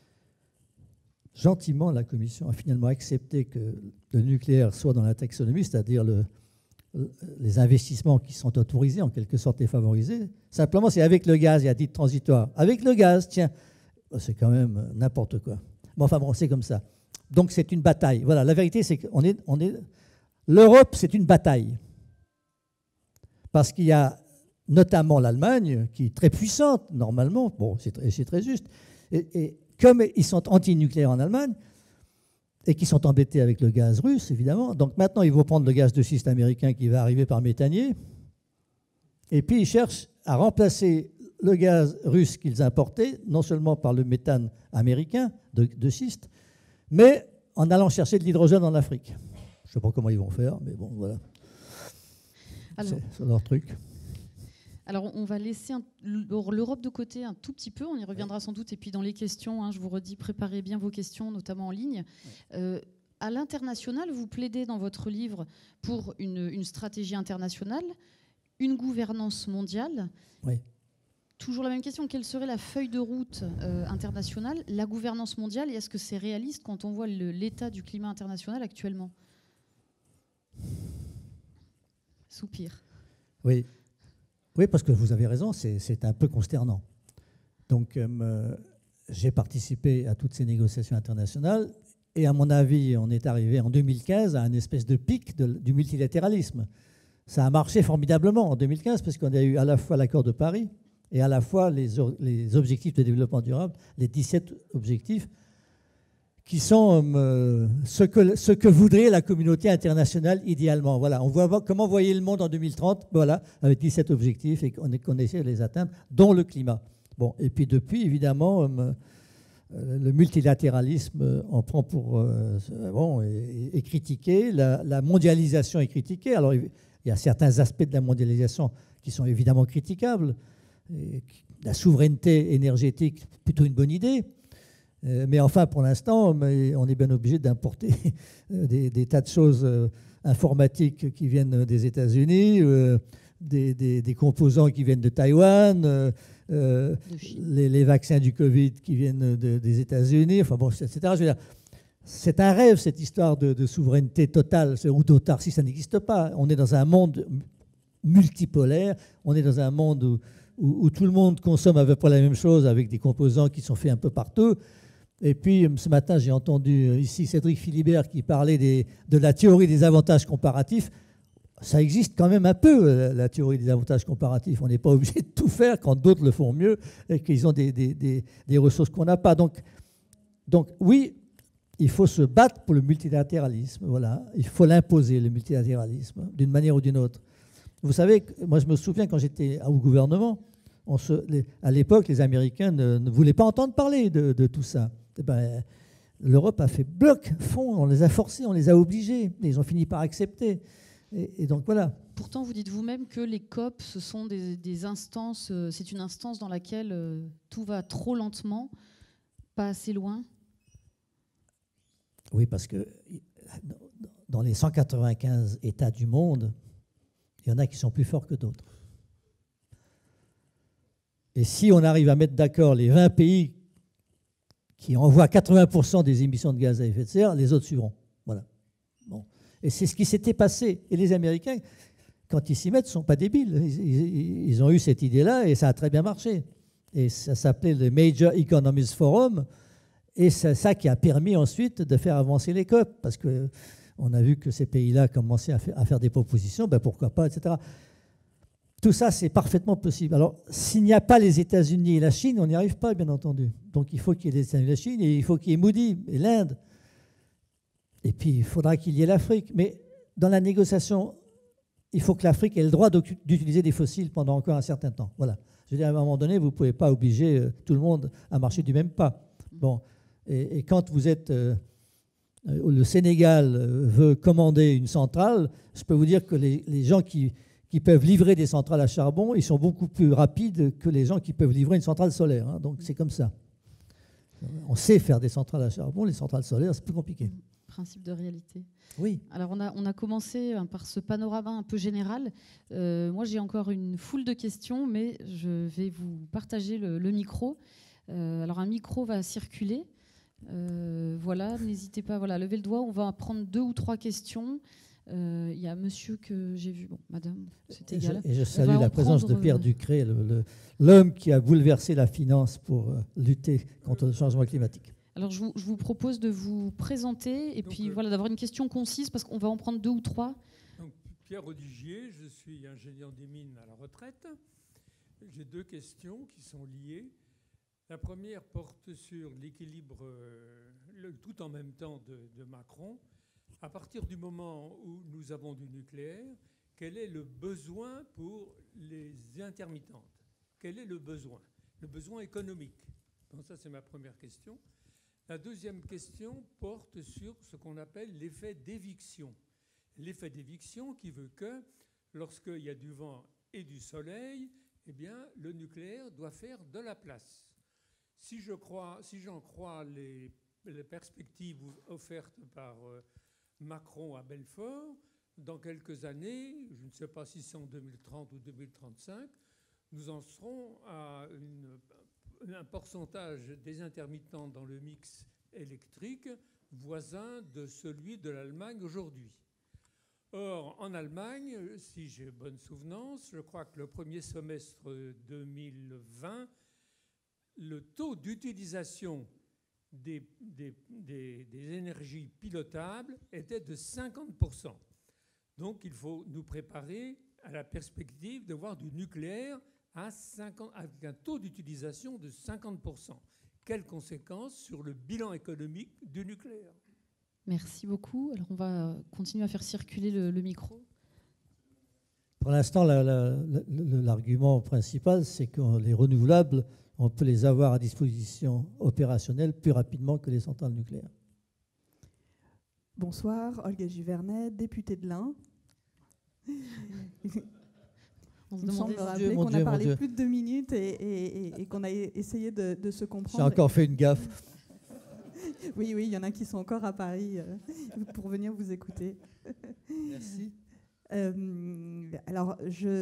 gentiment, la Commission a finalement accepté que le nucléaire soit dans la taxonomie, c'est-à-dire le, les investissements qui sont autorisés, en quelque sorte, et favorisés. Simplement, c'est avec le gaz, il y a titre transitoire. Avec le gaz, tiens, c'est quand même n'importe quoi. Mais enfin bon, c'est comme ça. Donc c'est une bataille. Voilà, la vérité, c'est qu'on est, on est... L'Europe, c'est une bataille. Parce qu'il y a notamment l'Allemagne, qui est très puissante normalement, bon, c'est très, c'est très juste, et, et comme ils sont anti-nucléaires en Allemagne, et qui sont embêtés avec le gaz russe, évidemment, donc maintenant ils vont prendre le gaz de schiste américain qui va arriver par méthanier, et puis ils cherchent à remplacer le gaz russe qu'ils importaient, non seulement par le méthane américain de, de schiste, mais en allant chercher de l'hydrogène en Afrique. Je ne sais pas comment ils vont faire, mais bon, voilà. Alors, c'est, c'est leur truc. Alors, on va laisser un, l'Europe de côté un tout petit peu, on y reviendra sans doute, et puis dans les questions, hein, je vous redis, préparez bien vos questions, notamment en ligne. Euh, à l'international, vous plaidez dans votre livre pour une, une stratégie internationale, une gouvernance mondiale. Oui. Toujours la même question, quelle serait la feuille de route euh, internationale, la gouvernance mondiale, et est-ce que c'est réaliste quand on voit le, l'état du climat international actuellement? Soupir. Oui. Oui, parce que vous avez raison, c'est, c'est un peu consternant. Donc, euh, j'ai participé à toutes ces négociations internationales, et à mon avis, on est arrivé en deux mille quinze à une espèce de pic de, du multilatéralisme. Ça a marché formidablement en deux mille quinze, parce qu'on a eu à la fois l'accord de Paris, et à la fois les, les objectifs de développement durable, les dix-sept objectifs, qui sont euh, ce, que, ce que voudrait la communauté internationale idéalement. Voilà, on voit comment voyait le monde en deux mille trente, voilà, avec dix-sept objectifs, et qu'on, qu'on essaie de les atteindre, dont le climat. Bon, et puis depuis, évidemment, euh, le multilatéralisme en prend pour... Euh, bon, est, est critiqué, la, la mondialisation est critiquée. Alors, il y a certains aspects de la mondialisation qui sont évidemment critiquables. Et la souveraineté énergétique, plutôt une bonne idée. Euh, mais enfin, pour l'instant, on est bien obligé d'importer des, des tas de choses euh, informatiques qui viennent des États-Unis, euh, des, des, des composants qui viennent de Taïwan, euh, euh, les, les vaccins du Covid qui viennent de, des États-Unis, enfin bon, et cetera. Je veux dire, c'est un rêve, cette histoire de, de souveraineté totale ou d'autarcie, ça n'existe pas. On est dans un monde multipolaire, on est dans un monde où Où, où tout le monde consomme à peu près la même chose avec des composants qui sont faits un peu partout. Et puis, ce matin, j'ai entendu ici Cédric Philibert qui parlait des, de la théorie des avantages comparatifs. Ça existe quand même un peu, la théorie des avantages comparatifs. On n'est pas obligé de tout faire quand d'autres le font mieux et qu'ils ont des, des, des, des ressources qu'on n'a pas. Donc, donc, oui, il faut se battre pour le multilatéralisme. Voilà. Il faut l'imposer, le multilatéralisme, d'une manière ou d'une autre. Vous savez, moi je me souviens quand j'étais au gouvernement, on se, les, à l'époque, les Américains ne, ne voulaient pas entendre parler de, de tout ça. Et ben, l'Europe a fait bloc, fond, on les a forcés, on les a obligés, et ils ont fini par accepter. Et, et donc voilà. Pourtant, vous dites vous-même que les C O P, ce sont des, des instances, c'est une instance dans laquelle tout va trop lentement, pas assez loin. Oui, parce que dans les cent quatre-vingt-quinze États du monde, il y en a qui sont plus forts que d'autres. Et si on arrive à mettre d'accord les vingt pays qui envoient quatre-vingts pour cent des émissions de gaz à effet de serre, les autres suivront. Voilà. Bon. Et c'est ce qui s'était passé. Et les Américains, quand ils s'y mettent, ne sont pas débiles. Ils, ils, ils ont eu cette idée-là et ça a très bien marché. Et ça s'appelait le Major Economies Forum. Et c'est ça qui a permis ensuite de faire avancer les C O P. Parce que on a vu que ces pays-là commençaient à faire, à faire des propositions, ben pourquoi pas, et cetera. Tout ça, c'est parfaitement possible. Alors, s'il n'y a pas les États-Unis et la Chine, on n'y arrive pas, bien entendu. Donc, il faut qu'il y ait les États-Unis et la Chine, et il faut qu'il y ait Moody et l'Inde. Et puis, il faudra qu'il y ait l'Afrique. Mais dans la négociation, il faut que l'Afrique ait le droit d'utiliser des fossiles pendant encore un certain temps. Voilà. Je veux dire, à un moment donné, vous ne pouvez pas obliger tout le monde à marcher du même pas. Bon. Et, et quand vous êtes... Euh, le Sénégal veut commander une centrale, je peux vous dire que les, les gens qui, qui peuvent livrer des centrales à charbon, ils sont beaucoup plus rapides que les gens qui peuvent livrer une centrale solaire. Hein, donc c'est comme ça. On sait faire des centrales à charbon, les centrales solaires, c'est plus compliqué. Principe de réalité. Oui. Alors on a, on a commencé par ce panorama un peu général. Euh, moi j'ai encore une foule de questions, mais je vais vous partager le, le micro. Euh, alors un micro va circuler. Euh, voilà, n'hésitez pas, voilà, levez le doigt, on va prendre deux ou trois questions. Il euh, y a monsieur que j'ai vu, bon, madame, c'est égal. Et je, et je salue la présence de Pierre Ducret, le, le, l'homme qui a bouleversé la finance pour euh, lutter contre le changement climatique. Alors je vous, je vous propose de vous présenter et donc, puis euh, voilà, d'avoir une question concise parce qu'on va en prendre deux ou trois. Donc, Pierre Odigier, je suis ingénieur des mines à la retraite. J'ai deux questions qui sont liées. La première porte sur l'équilibre euh, le, tout en même temps de, de Macron. À partir du moment où nous avons du nucléaire, quel est le besoin pour les intermittentes? Quel est le besoin? Le besoin économique. Donc ça, c'est ma première question. La deuxième question porte sur ce qu'on appelle l'effet d'éviction. L'effet d'éviction qui veut que lorsqu'il y a du vent et du soleil, eh bien, le nucléaire doit faire de la place. Si, je crois, si j'en crois les, les perspectives offertes par euh, Macron à Belfort, dans quelques années, je ne sais pas si c'est en deux mille trente ou deux mille trente-cinq, nous en serons à une, un pourcentage des intermittents dans le mix électrique voisin de celui de l'Allemagne aujourd'hui. Or, en Allemagne, si j'ai bonne souvenance, je crois que le premier semestre deux mille vingt, le taux d'utilisation des, des, des, des énergies pilotables était de cinquante pour cent. Donc il faut nous préparer à la perspective de voir du nucléaire à cinquante, avec un taux d'utilisation de cinquante pour cent. Quelles conséquences sur le bilan économique du nucléaire? Merci beaucoup. Alors on va continuer à faire circuler le, le micro. Pour l'instant, la, la, la, l'argument principal, c'est que les renouvelables, on peut les avoir à disposition opérationnelle plus rapidement que les centrales nucléaires. Bonsoir, Olga Givernet, députée de l'Ain. On se demande de rappeler qu'on a parlé plus de deux minutes et, et, et, et qu'on a essayé de, de se comprendre. J'ai encore fait une gaffe. Oui, oui, il y en a qui sont encore à Paris euh, pour venir vous écouter. Merci. Euh, alors,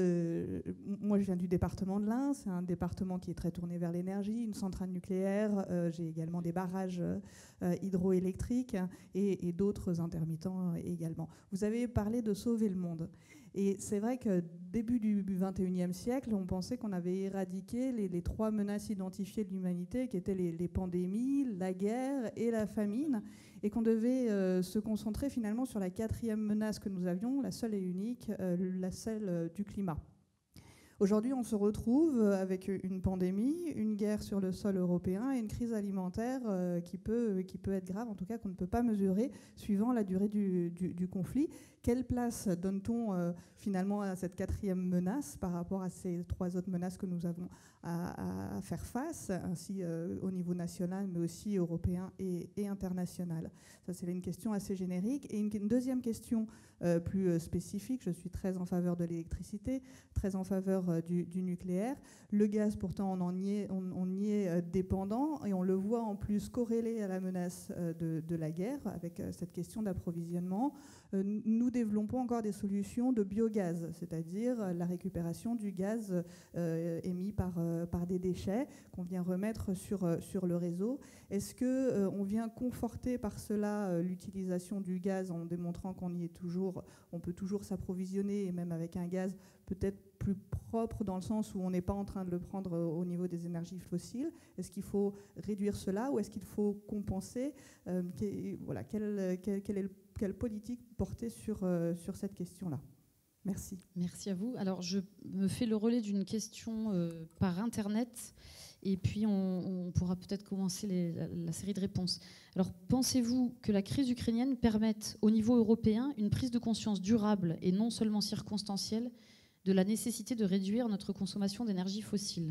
je, moi, je viens du département de l'Ain. C'est un département qui est très tourné vers l'énergie, une centrale nucléaire. Euh, j'ai également des barrages euh, hydroélectriques et, et d'autres intermittents également. Vous avez parlé de sauver le monde. Et c'est vrai que début du vingt et unième siècle, on pensait qu'on avait éradiqué les, les trois menaces identifiées de l'humanité, qui étaient les, les pandémies, la guerre et la famine, et qu'on devait euh, se concentrer finalement sur la quatrième menace que nous avions, la seule et unique, euh, la celle euh, du climat. Aujourd'hui, on se retrouve avec une pandémie, une guerre sur le sol européen et une crise alimentaire euh, qui, peut, qui peut être grave, en tout cas qu'on ne peut pas mesurer suivant la durée du, du, du conflit. Quelle place donne-t-on euh, finalement à cette quatrième menace par rapport à ces trois autres menaces que nous avons à, à faire face, ainsi euh, au niveau national, mais aussi européen et, et international? Ça, c'est une question assez générique. Et une, une deuxième question euh, plus spécifique. Je suis très en faveur de l'électricité, très en faveur euh, du, du nucléaire. Le gaz, pourtant, on, en y est, on, on y est euh, dépendant et on le voit en plus corrélé à la menace euh, de, de la guerre avec euh, cette question d'approvisionnement. Euh, nous développons encore des solutions de biogaz, c'est-à-dire la récupération du gaz euh, émis par, euh, par des déchets qu'on vient remettre sur, euh, sur le réseau. Est-ce qu'on euh, vient conforter par cela euh, l'utilisation du gaz en démontrant qu'on y est toujours, on peut toujours s'approvisionner, et même avec un gaz peut-être plus propre dans le sens où on n'est pas en train de le prendre au niveau des énergies fossiles? Est-ce qu'il faut réduire cela ou est-ce qu'il faut compenser? euh, qu- voilà, quel, quel, quel est le Quelle politique porter sur, euh, sur cette question-là? Merci. Merci à vous. Alors, je me fais le relais d'une question euh, par Internet et puis on, on pourra peut-être commencer les, la, la série de réponses. Alors, pensez-vous que la crise ukrainienne permette au niveau européen une prise de conscience durable et non seulement circonstancielle de la nécessité de réduire notre consommation d'énergie fossile?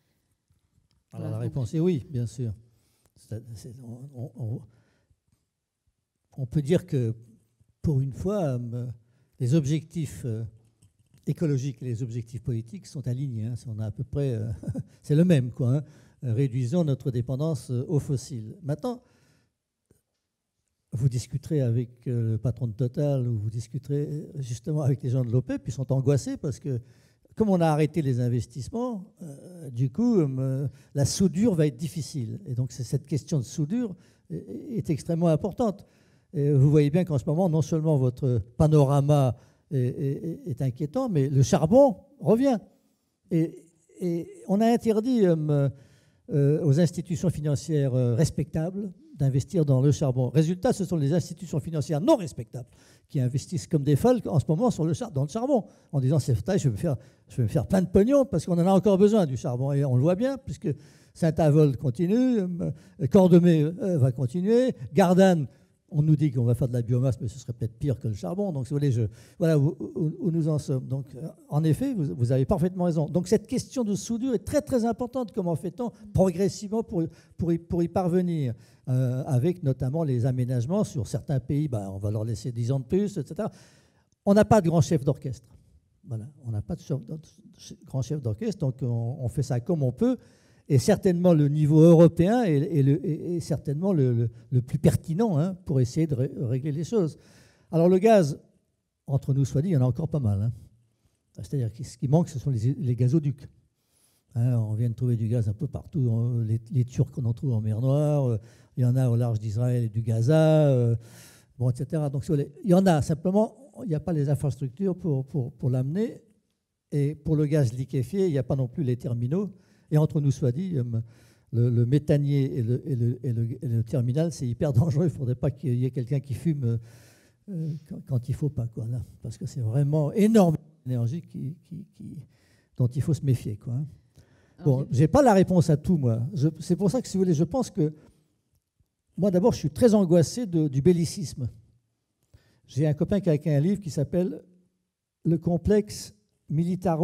Alors, la réponse est oui, bien sûr. C'est, c'est, on, on, on peut dire que, pour une fois, euh, les objectifs euh, écologiques et les objectifs politiques sont alignés. Hein. On a à peu près, euh, c'est le même, quoi. Hein. Réduisons notre dépendance euh, aux fossiles. Maintenant, vous discuterez avec euh, le patron de Total ou vous discuterez justement avec les gens de l'OPEP, ils sont angoissés parce que, comme on a arrêté les investissements, euh, du coup, euh, la soudure va être difficile. Et donc, c'est cette question de soudure est, est extrêmement importante. Et vous voyez bien qu'en ce moment, non seulement votre panorama est, est, est inquiétant, mais le charbon revient. Et, et on a interdit euh, euh, aux institutions financières euh, respectables d'investir dans le charbon. Résultat, ce sont les institutions financières non respectables qui investissent comme des folles en ce moment sur le char- dans le charbon, en disant c'est fatal, je vais me faire, je vais me faire plein de pognon parce qu'on en a encore besoin du charbon. Et on le voit bien, puisque Saint-Avold continue, euh, Cordemais euh, va continuer, Gardanne, on nous dit qu'on va faire de la biomasse, mais ce serait peut-être pire que le charbon. Donc, si vous voulez, je, voilà où, où, où nous en sommes. Donc, euh, en effet, vous, vous avez parfaitement raison. Donc, cette question de soudure est très, très importante. Comment fait-on progressivement pour, pour, y, pour y parvenir, euh, avec notamment les aménagements sur certains pays, ben, on va leur laisser dix ans de plus, et cetera. On n'a pas de grand chef d'orchestre. Voilà, on n'a pas de grand chef d'orchestre, donc on, on fait ça comme on peut. Et certainement le niveau européen est, est, le, est certainement le, le, le plus pertinent hein, pour essayer de ré, régler les choses. Alors le gaz, entre nous soit dit, il y en a encore pas mal. Hein. C'est-à-dire que ce qui manque, ce sont les, les gazoducs. Hein, on vient de trouver du gaz un peu partout. Les, les Turcs, on en trouve en mer Noire. Euh, il y en a au large d'Israël et du Gaza, euh, bon, et cetera. Donc il y en a, simplement, il n'y a pas les infrastructures pour, pour, pour l'amener. Et pour le gaz liquéfié, il n'y a pas non plus les terminaux. Et entre nous soit dit, le, le méthanier et le, et, le, et, le, et le terminal, c'est hyper dangereux. Il ne faudrait pas qu'il y ait quelqu'un qui fume euh, quand, quand il ne faut pas, quoi, là, parce que c'est vraiment énorme d'énergie qui, qui, qui, dont il faut se méfier. Quoi, hein. Bon, okay. Je n'ai pas la réponse à tout, moi. Je, c'est pour ça que, si vous voulez, je pense que, moi, d'abord, je suis très angoissé de, du bellicisme. J'ai un copain qui a écrit un livre qui s'appelle « Le complexe militaro-intellectuel ».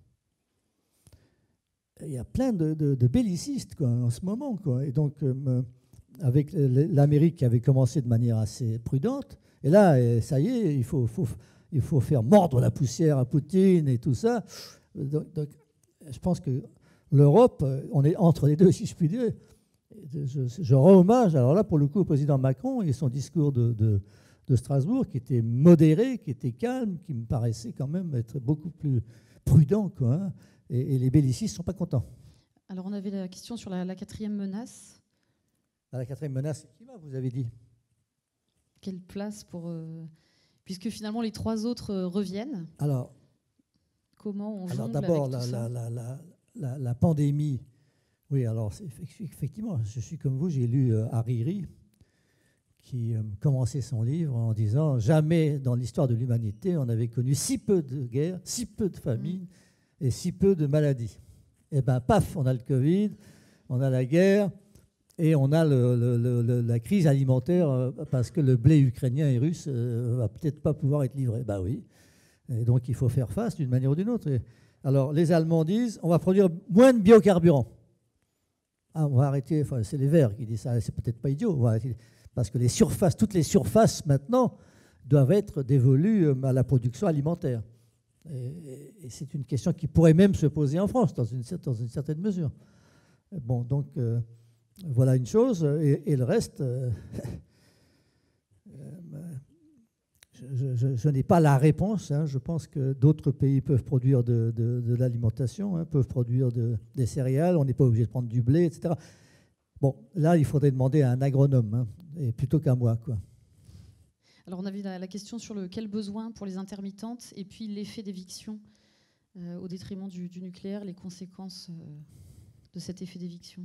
Il y a plein de, de, de bellicistes quoi, en ce moment. Quoi. Et donc, euh, avec l'Amérique qui avait commencé de manière assez prudente, et là, ça y est, il faut, faut, il faut faire mordre la poussière à Poutine et tout ça. Donc, donc je pense que l'Europe, on est entre les deux, si je puis dire. Je, je rends hommage, alors là, pour le coup, au président Macron et son discours de, de, de Strasbourg, qui était modéré, qui était calme, qui me paraissait quand même être beaucoup plus prudent, quoi, hein. Et, et les bellicistes ne sont pas contents. Alors, on avait la question sur la, la quatrième menace. À la quatrième menace, c'est qui, vous avez dit ? Quelle place pour... Euh, puisque finalement, les trois autres euh, reviennent. Alors, comment on alors jongle d'abord, avec la, tout ça la, la, la, la pandémie. Oui, alors, c'est, effectivement, je suis comme vous, j'ai lu euh, Hariri, qui euh, commençait son livre en disant « Jamais dans l'histoire de l'humanité, on avait connu si peu de guerres, si peu de famines, mmh. et si peu de maladies. » Et bien, paf, on a le Covid, on a la guerre, et on a le, le, le, la crise alimentaire parce que le blé ukrainien et russe ne va peut-être pas pouvoir être livré. Ben oui. Et donc, il faut faire face d'une manière ou d'une autre. Et alors, les Allemands disent, on va produire moins de biocarburants. Ah, on va arrêter, enfin, c'est les Verts qui disent ça, c'est peut-être pas idiot, on va arrêter, parce que les surfaces, toutes les surfaces maintenant doivent être dévolues à la production alimentaire. Et, et c'est une question qui pourrait même se poser en France, dans une, dans une certaine mesure. Bon, donc, euh, voilà une chose. Et, et le reste, euh, je, je, je n'ai pas la réponse. Hein. Je pense que d'autres pays peuvent produire de, de, de l'alimentation, hein, peuvent produire de, des céréales. On n'est pas obligé de prendre du blé, et cetera. Bon, là, il faudrait demander à un agronome, hein, et plutôt qu'à moi, quoi. Alors, on avait la, la question sur le quel besoin pour les intermittentes et puis l'effet d'éviction euh, au détriment du, du nucléaire, les conséquences euh, de cet effet d'éviction.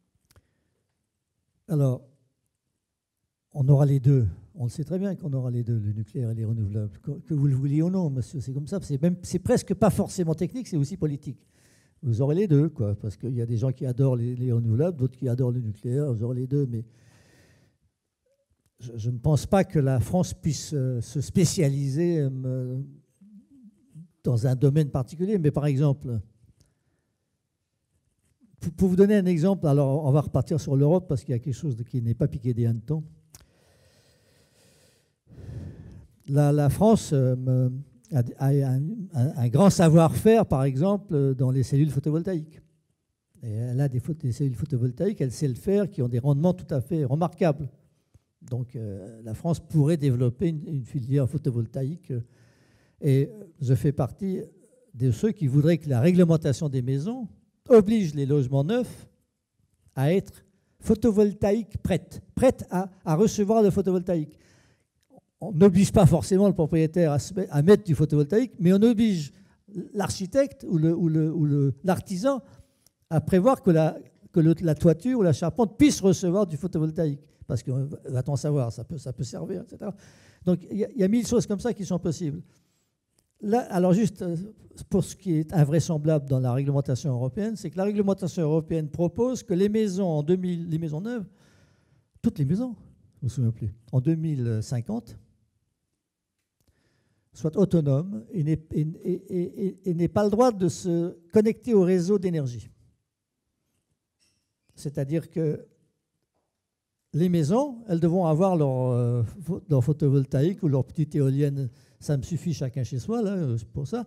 Alors, on aura les deux. On le sait très bien qu'on aura les deux, le nucléaire et les renouvelables. Que vous le vouliez ou non, monsieur, c'est comme ça. C'est, même, c'est presque pas forcément technique, c'est aussi politique. Vous aurez les deux, quoi, parce qu'il y a des gens qui adorent les, les renouvelables, d'autres qui adorent le nucléaire, vous aurez les deux, mais je, je ne pense pas que la France puisse euh, se spécialiser euh, dans un domaine particulier. Mais par exemple, pour, pour vous donner un exemple, alors on va repartir sur l'Europe parce qu'il y a quelque chose de, qui n'est pas piqué des hannetons. La, la France euh, a, a un, un, un grand savoir-faire, par exemple, dans les cellules photovoltaïques. Et elle a des, des cellules photovoltaïques, elle sait le faire, qui ont des rendements tout à fait remarquables. Donc euh, la France pourrait développer une, une filière photovoltaïque. Et je fais partie de ceux qui voudraient que la réglementation des maisons oblige les logements neufs à être photovoltaïques prêtes, prêtes à, à recevoir le photovoltaïque. On n'oblige pas forcément le propriétaire à, se, à mettre du photovoltaïque, mais on oblige l'architecte ou, le, ou, le, ou le, l'artisan à prévoir que la, que le, la toiture ou la charpente puisse recevoir du photovoltaïque. Parce que, va-t-on savoir, ça peut, ça peut servir, et cetera. Donc il y, y a mille choses comme ça qui sont possibles. Là, alors juste pour ce qui est invraisemblable dans la réglementation européenne, c'est que la réglementation européenne propose que les maisons en deux mille, les maisons neuves, toutes les maisons, je ne me souviens plus, en deux mille cinquante, soient autonomes et n'aient, et, et, et, et n'aient pas le droit de se connecter au réseau d'énergie. C'est-à-dire que les maisons, elles devront avoir leur, euh, leur photovoltaïque ou leur petite éolienne, ça me suffit chacun chez soi, là, pour ça.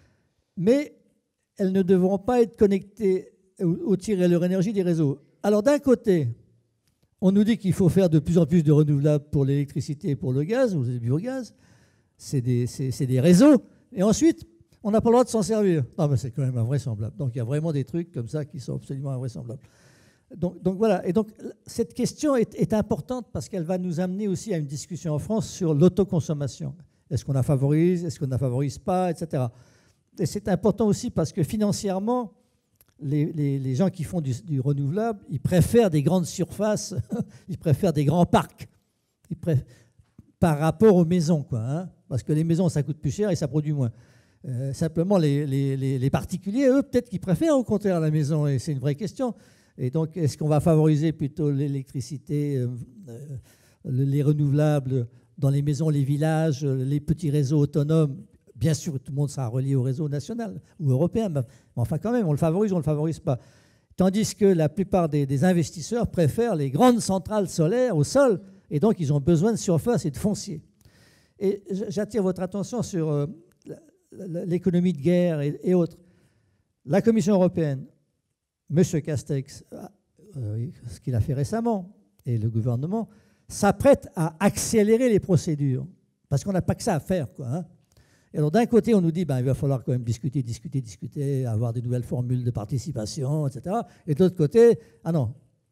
Mais elles ne devront pas être connectées ou, ou tirer leur énergie des réseaux. Alors d'un côté, on nous dit qu'il faut faire de plus en plus de renouvelables pour l'électricité et pour le gaz, ou le biogaz. C'est des, c'est, c'est des réseaux. Et ensuite, on n'a pas le droit de s'en servir. Non, mais c'est quand même invraisemblable. Donc il y a vraiment des trucs comme ça qui sont absolument invraisemblables. Donc, donc voilà. Et donc cette question est, est importante parce qu'elle va nous amener aussi à une discussion en France sur l'autoconsommation. Est-ce qu'on la favorise, est-ce qu'on ne la favorise pas, et cetera. Et c'est important aussi parce que financièrement, les, les, les gens qui font du, du renouvelable, ils préfèrent des grandes surfaces, ils préfèrent des grands parcs ils préfèrent, par rapport aux maisons, quoi, hein, parce que les maisons, ça coûte plus cher et ça produit moins. Euh, simplement, les, les, les particuliers, eux, peut-être qu'ils préfèrent au contraire la maison, et c'est une vraie question. Et donc, est-ce qu'on va favoriser plutôt l'électricité, euh, euh, les renouvelables dans les maisons, les villages, les petits réseaux autonomes? Bien sûr, tout le monde sera relié au réseau national ou européen, mais enfin quand même, on le favorise ou on ne le favorise pas. Tandis que la plupart des, des investisseurs préfèrent les grandes centrales solaires au sol, et donc ils ont besoin de surface et de foncier. Et j'attire votre attention sur euh, l'économie de guerre et, et autres. La Commission européenne, M. Castex, euh, ce qu'il a fait récemment, et le gouvernement, s'apprête à accélérer les procédures, parce qu'on n'a pas que ça à faire, quoi, hein. Et alors d'un côté, on nous dit ben, il va falloir quand même discuter, discuter, discuter, avoir des nouvelles formules de participation, et cetera. Et de l'autre côté, ah non,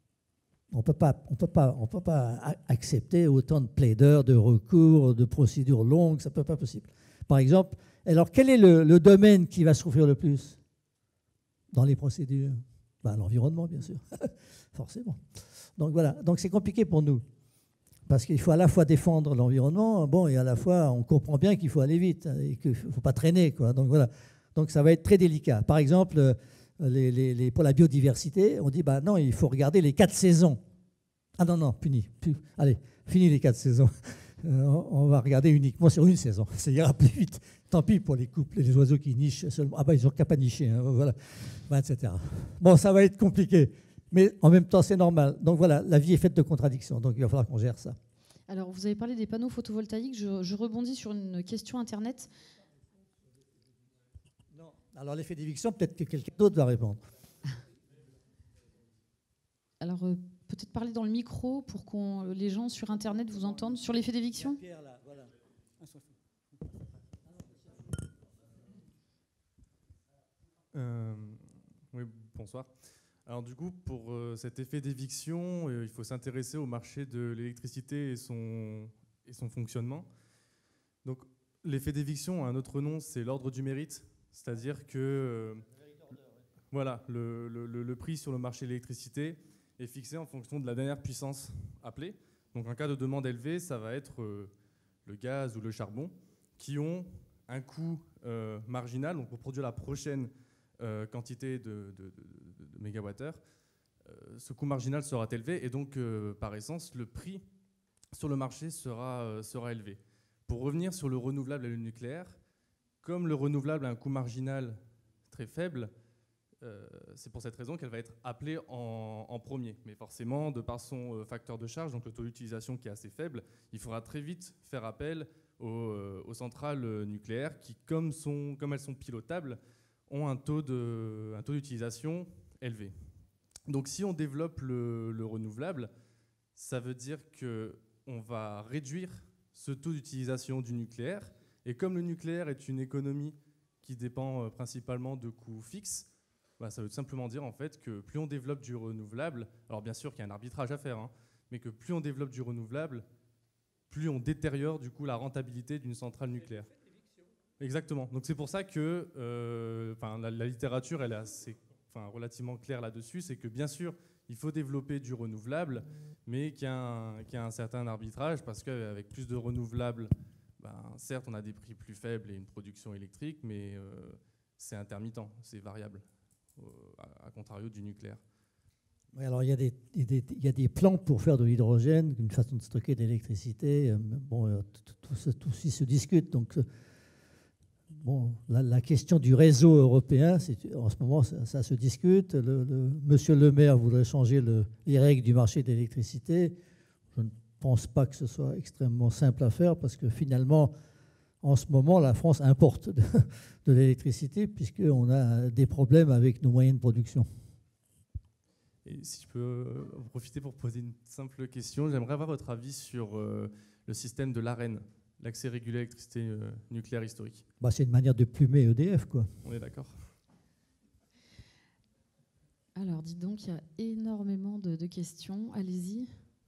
on ne peut pas, on peut pas, on peut pas accepter autant de plaideurs, de recours, de procédures longues, ça ne peut pas possible. Par exemple, alors quel est le, le domaine qui va souffrir le plus dans les procédures? Ben, l'environnement, bien sûr, forcément. Donc voilà, donc c'est compliqué pour nous. Parce qu'il faut à la fois défendre l'environnement, bon, et à la fois, on comprend bien qu'il faut aller vite et qu'il ne faut pas traîner, quoi. Donc voilà. Donc ça va être très délicat. Par exemple, les, les, les, pour la biodiversité, on dit, bah non, il faut regarder les quatre saisons. Ah non, non, puni. Plus, allez, fini les quatre saisons. Euh, on va regarder uniquement sur une saison. Ça ira plus vite. Tant pis pour les couples et les oiseaux qui nichent seulement. Ah bah, ils n'ont qu'à pas nicher, hein, voilà, bah, et cetera. Bon, ça va être compliqué. Mais en même temps, c'est normal. Donc voilà, la vie est faite de contradictions. Donc il va falloir qu'on gère ça. Alors, vous avez parlé des panneaux photovoltaïques. Je, je rebondis sur une question Internet. Non. Alors, l'effet d'éviction, peut-être que quelqu'un d'autre va répondre. Alors, euh, peut-être parler dans le micro pour que les gens sur Internet vous entendent sur l'effet d'éviction. Pierre, là, voilà. Euh, oui, bonsoir. Alors du coup, pour euh, cet effet d'éviction, euh, il faut s'intéresser au marché de l'électricité et son, et son fonctionnement. Donc l'effet d'éviction a un autre nom, c'est l'ordre du mérite, c'est-à-dire que euh, voilà, le, le, le prix sur le marché de l'électricité est fixé en fonction de la dernière puissance appelée. Donc en cas de demande élevée, ça va être euh, le gaz ou le charbon, qui ont un coût euh, marginal, donc pour produire la prochaine euh, quantité de, de, de, de mégawattheures, euh, ce coût marginal sera élevé et donc euh, par essence le prix sur le marché sera, euh, sera élevé. Pour revenir sur le renouvelable et le nucléaire, comme le renouvelable a un coût marginal très faible, euh, c'est pour cette raison qu'elle va être appelée en, en premier. Mais forcément, de par son euh, facteur de charge, donc le taux d'utilisation qui est assez faible, il faudra très vite faire appel aux, euh, aux centrales nucléaires qui, comme, sont, comme elles sont pilotables, ont un taux de, un taux d'utilisation élevé. Donc si on développe le, le renouvelable, ça veut dire qu'on va réduire ce taux d'utilisation du nucléaire. Et comme le nucléaire est une économie qui dépend principalement de coûts fixes, bah ça veut tout simplement dire en fait que plus on développe du renouvelable, alors bien sûr qu'il y a un arbitrage à faire, hein, mais que plus on développe du renouvelable, plus on détériore du coup la rentabilité d'une centrale nucléaire. Exactement. Donc c'est pour ça que euh, enfin, la, la littérature elle est assez enfin, relativement clair là-dessus, c'est que bien sûr, il faut développer du renouvelable, mais qu'il y a un, qu'il y a un certain arbitrage, parce qu'avec plus de renouvelables, ben, certes, on a des prix plus faibles et une production électrique, mais euh, c'est intermittent, c'est variable, euh, à, à contrario du nucléaire. Oui, alors il y, a des, il, y a des, il y a des plans pour faire de l'hydrogène, une façon de stocker de l'électricité. Bon, euh, tout, tout, tout ceci se discute. Donc, bon, la, la question du réseau européen, c'est, en ce moment, ça, ça se discute. Le, le, Monsieur Le Maire voudrait changer le, les règles du marché de l'électricité. Je ne pense pas que ce soit extrêmement simple à faire, parce que finalement, en ce moment, la France importe de, de l'électricité, puisqu'on a des problèmes avec nos moyens de production. Et si je peux en profiter pour poser une simple question, j'aimerais avoir votre avis sur euh, le système de l'AREN, l'accès régulé à l'électricité euh, nucléaire historique. Bah, c'est une manière de plumer E D F, quoi. On est d'accord? Alors, dites donc, il y a énormément de, de questions. Allez-y.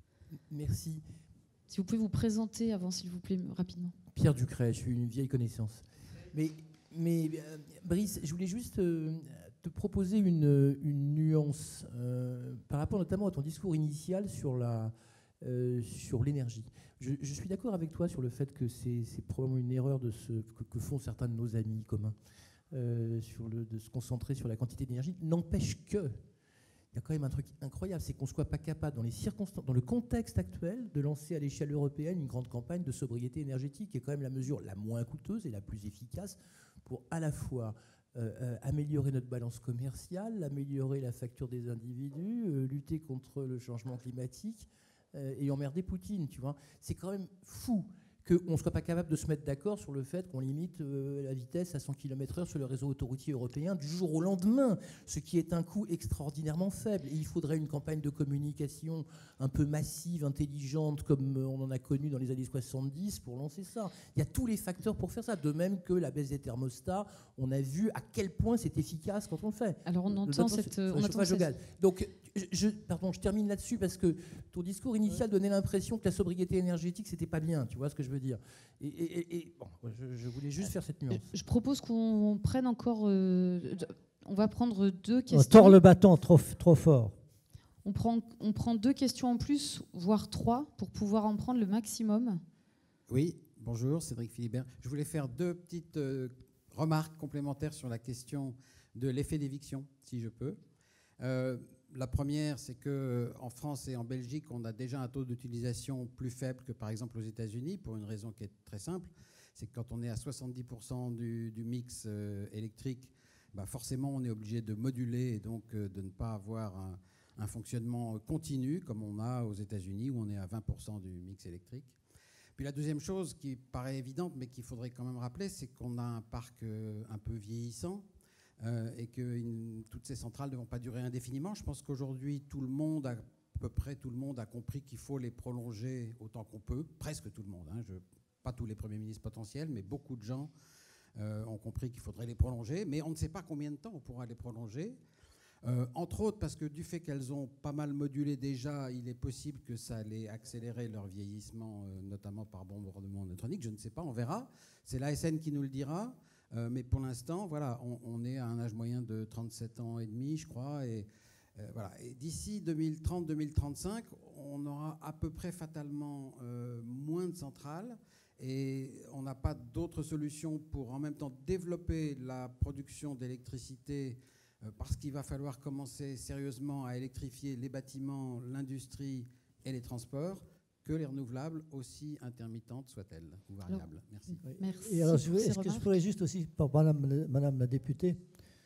Merci. Si vous pouvez vous présenter avant, s'il vous plaît, rapidement. Pierre Ducret, je suis une vieille connaissance. Mais, mais euh, Brice, je voulais juste euh, te proposer une, une nuance euh, par rapport notamment à ton discours initial sur la, euh, sur l'énergie. Je, je suis d'accord avec toi sur le fait que c'est, c'est probablement une erreur de ce, que, que font certains de nos amis communs euh, sur le, de se concentrer sur la quantité d'énergie. N'empêche que il y a quand même un truc incroyable, c'est qu'on ne soit pas capable, dans les circonstances, dans le contexte actuel, de lancer à l'échelle européenne une grande campagne de sobriété énergétique, qui est quand même la mesure la moins coûteuse et la plus efficace pour à la fois euh, euh, améliorer notre balance commerciale, améliorer la facture des individus, euh, lutter contre le changement climatique euh, et emmerder Poutine, tu vois. C'est quand même fou qu'on ne soit pas capable de se mettre d'accord sur le fait qu'on limite euh, la vitesse à cent kilomètres heure sur le réseau autoroutier européen du jour au lendemain, ce qui est un coût extraordinairement faible. Et il faudrait une campagne de communication un peu massive, intelligente, comme on en a connu dans les années soixante-dix, pour lancer ça. Il y a tous les facteurs pour faire ça, de même que la baisse des thermostats. On a vu à quel point c'est efficace quand on le fait. Alors on entend cette... On entend cette... Donc, je, je, pardon, je termine là-dessus parce que ton discours initial donnait l'impression que la sobriété énergétique, c'était pas bien, tu vois ce que je veux dire. Et, et, et bon, je, je voulais juste faire cette nuance. Je propose qu'on prenne encore... Euh, on va prendre deux questions. On tord le bâton trop, trop fort. On prend, on prend deux questions en plus, voire trois, pour pouvoir en prendre le maximum. Oui, bonjour, Cédric Philibert. Je voulais faire deux petites euh, remarques complémentaires sur la question de l'effet d'éviction, si je peux. Euh, La première, c'est qu'en France et en Belgique, on a déjà un taux d'utilisation plus faible que par exemple aux États-Unis, pour une raison qui est très simple. C'est que quand on est à soixante-dix pour cent du, du mix euh, électrique, bah forcément on est obligé de moduler et donc euh, de ne pas avoir un, un fonctionnement continu comme on a aux États-Unis où on est à vingt pour cent du mix électrique. Puis la deuxième chose qui paraît évidente mais qu'il faudrait quand même rappeler, c'est qu'on a un parc euh, un peu vieillissant. Euh, et que une, toutes ces centrales ne vont pas durer indéfiniment. Je pense qu'aujourd'hui, tout le monde, a, à peu près tout le monde a compris qu'il faut les prolonger autant qu'on peut, presque tout le monde. Hein, je, pas tous les premiers ministres potentiels, mais beaucoup de gens euh, ont compris qu'il faudrait les prolonger, mais on ne sait pas combien de temps on pourra les prolonger. Euh, entre autres parce que du fait qu'elles ont pas mal modulé déjà, il est possible que ça allait accélérer leur vieillissement, euh, notamment par bombardement neutronique. Je ne sais pas, on verra. C'est l'A S N qui nous le dira. Euh, mais pour l'instant, voilà, on, on est à un âge moyen de trente-sept ans et demi, je crois. Et, euh, voilà. Et d'ici deux mille trente deux mille trente-cinq, on aura à peu près fatalement euh, moins de centrales. Et on n'a pas d'autre solution pour en même temps développer la production d'électricité euh, parce qu'il va falloir commencer sérieusement à électrifier les bâtiments, l'industrie et les transports, que les renouvelables, aussi intermittentes soient-elles, ou variables. Merci. Oui. Merci. Et alors, je, est-ce que je pourrais juste aussi, pour Madame, Madame la députée,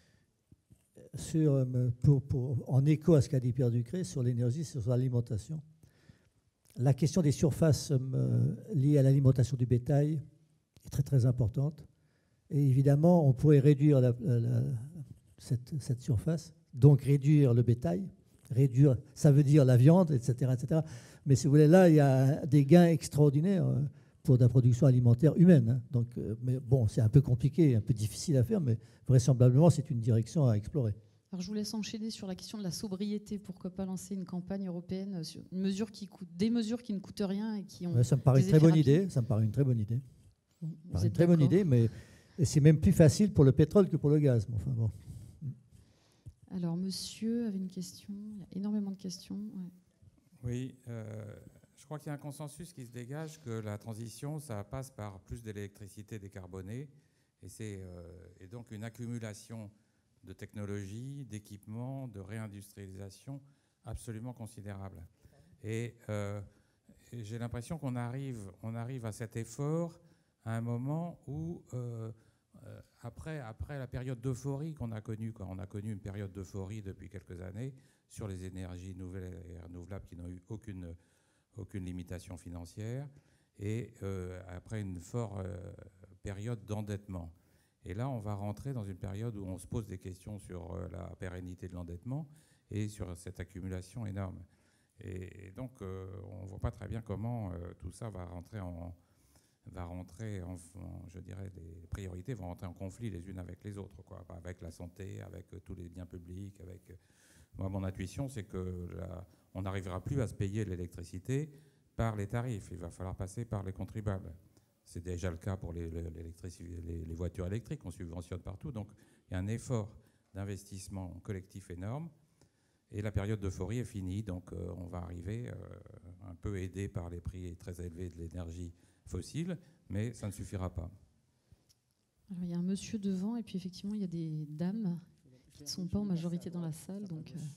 sur, pour, pour, en écho à ce qu'a dit Pierre Ducret sur l'énergie, sur l'alimentation, la question des surfaces euh, liées à l'alimentation du bétail est très très importante. Et évidemment, on pourrait réduire la, la, cette, cette surface, donc réduire le bétail. Réduire, ça veut dire la viande, et cetera, et cetera. Mais si vous voulez, là, il y a des gains extraordinaires pour la production alimentaire humaine. Hein. Donc, euh, mais bon, c'est un peu compliqué, un peu difficile à faire, mais vraisemblablement, c'est une direction à explorer. Alors, je vous laisse enchaîner sur la question de la sobriété. Pourquoi pas lancer une campagne européenne sur une mesure qui coûte, des mesures qui ne coûtent rien et qui ont. Ouais, ça me paraît des une très bonne rapides. idée. Ça me paraît une très bonne idée. Bon, Ça me vous paraît êtes une très bonne d'accord. idée, mais c'est même plus facile pour le pétrole que pour le gaz. Enfin, bon. Alors, monsieur avait une question. Il y a énormément de questions. Ouais. Oui, euh, je crois qu'il y a un consensus qui se dégage que la transition, ça passe par plus d'électricité décarbonée. Et c'est euh, et donc une accumulation de technologies, d'équipements, de réindustrialisation absolument considérable. Et, euh, et j'ai l'impression qu'on arrive, on arrive à cet effort à un moment où, euh, euh, après, après la période d'euphorie qu'on a connue, quand on a connu une période d'euphorie depuis quelques années sur les énergies nouvelles et renouvelables qui n'ont eu aucune, aucune limitation financière, et euh, après une forte euh, période d'endettement. Et là, on va rentrer dans une période où on se pose des questions sur euh, la pérennité de l'endettement et sur cette accumulation énorme. Et, et donc, euh, on ne voit pas très bien comment euh, tout ça va rentrer en... va rentrer en, en, je dirais, les priorités vont rentrer en conflit les unes avec les autres, quoi, avec la santé, avec euh, tous les biens publics, avec... Euh, moi, mon intuition, c'est que là, on n'arrivera plus à se payer l'électricité par les tarifs. Il va falloir passer par les contribuables. C'est déjà le cas pour les, les, les, les voitures électriques, on subventionne partout. Donc, il y a un effort d'investissement collectif énorme. Et la période d'euphorie est finie. Donc, euh, on va arriver euh, un peu aidé par les prix très élevés de l'énergie fossile, mais ça ne suffira pas. Alors, il y a un monsieur devant, et puis effectivement, il y a des dames qui ne sont pas en majorité dans la salle. Donc, euh...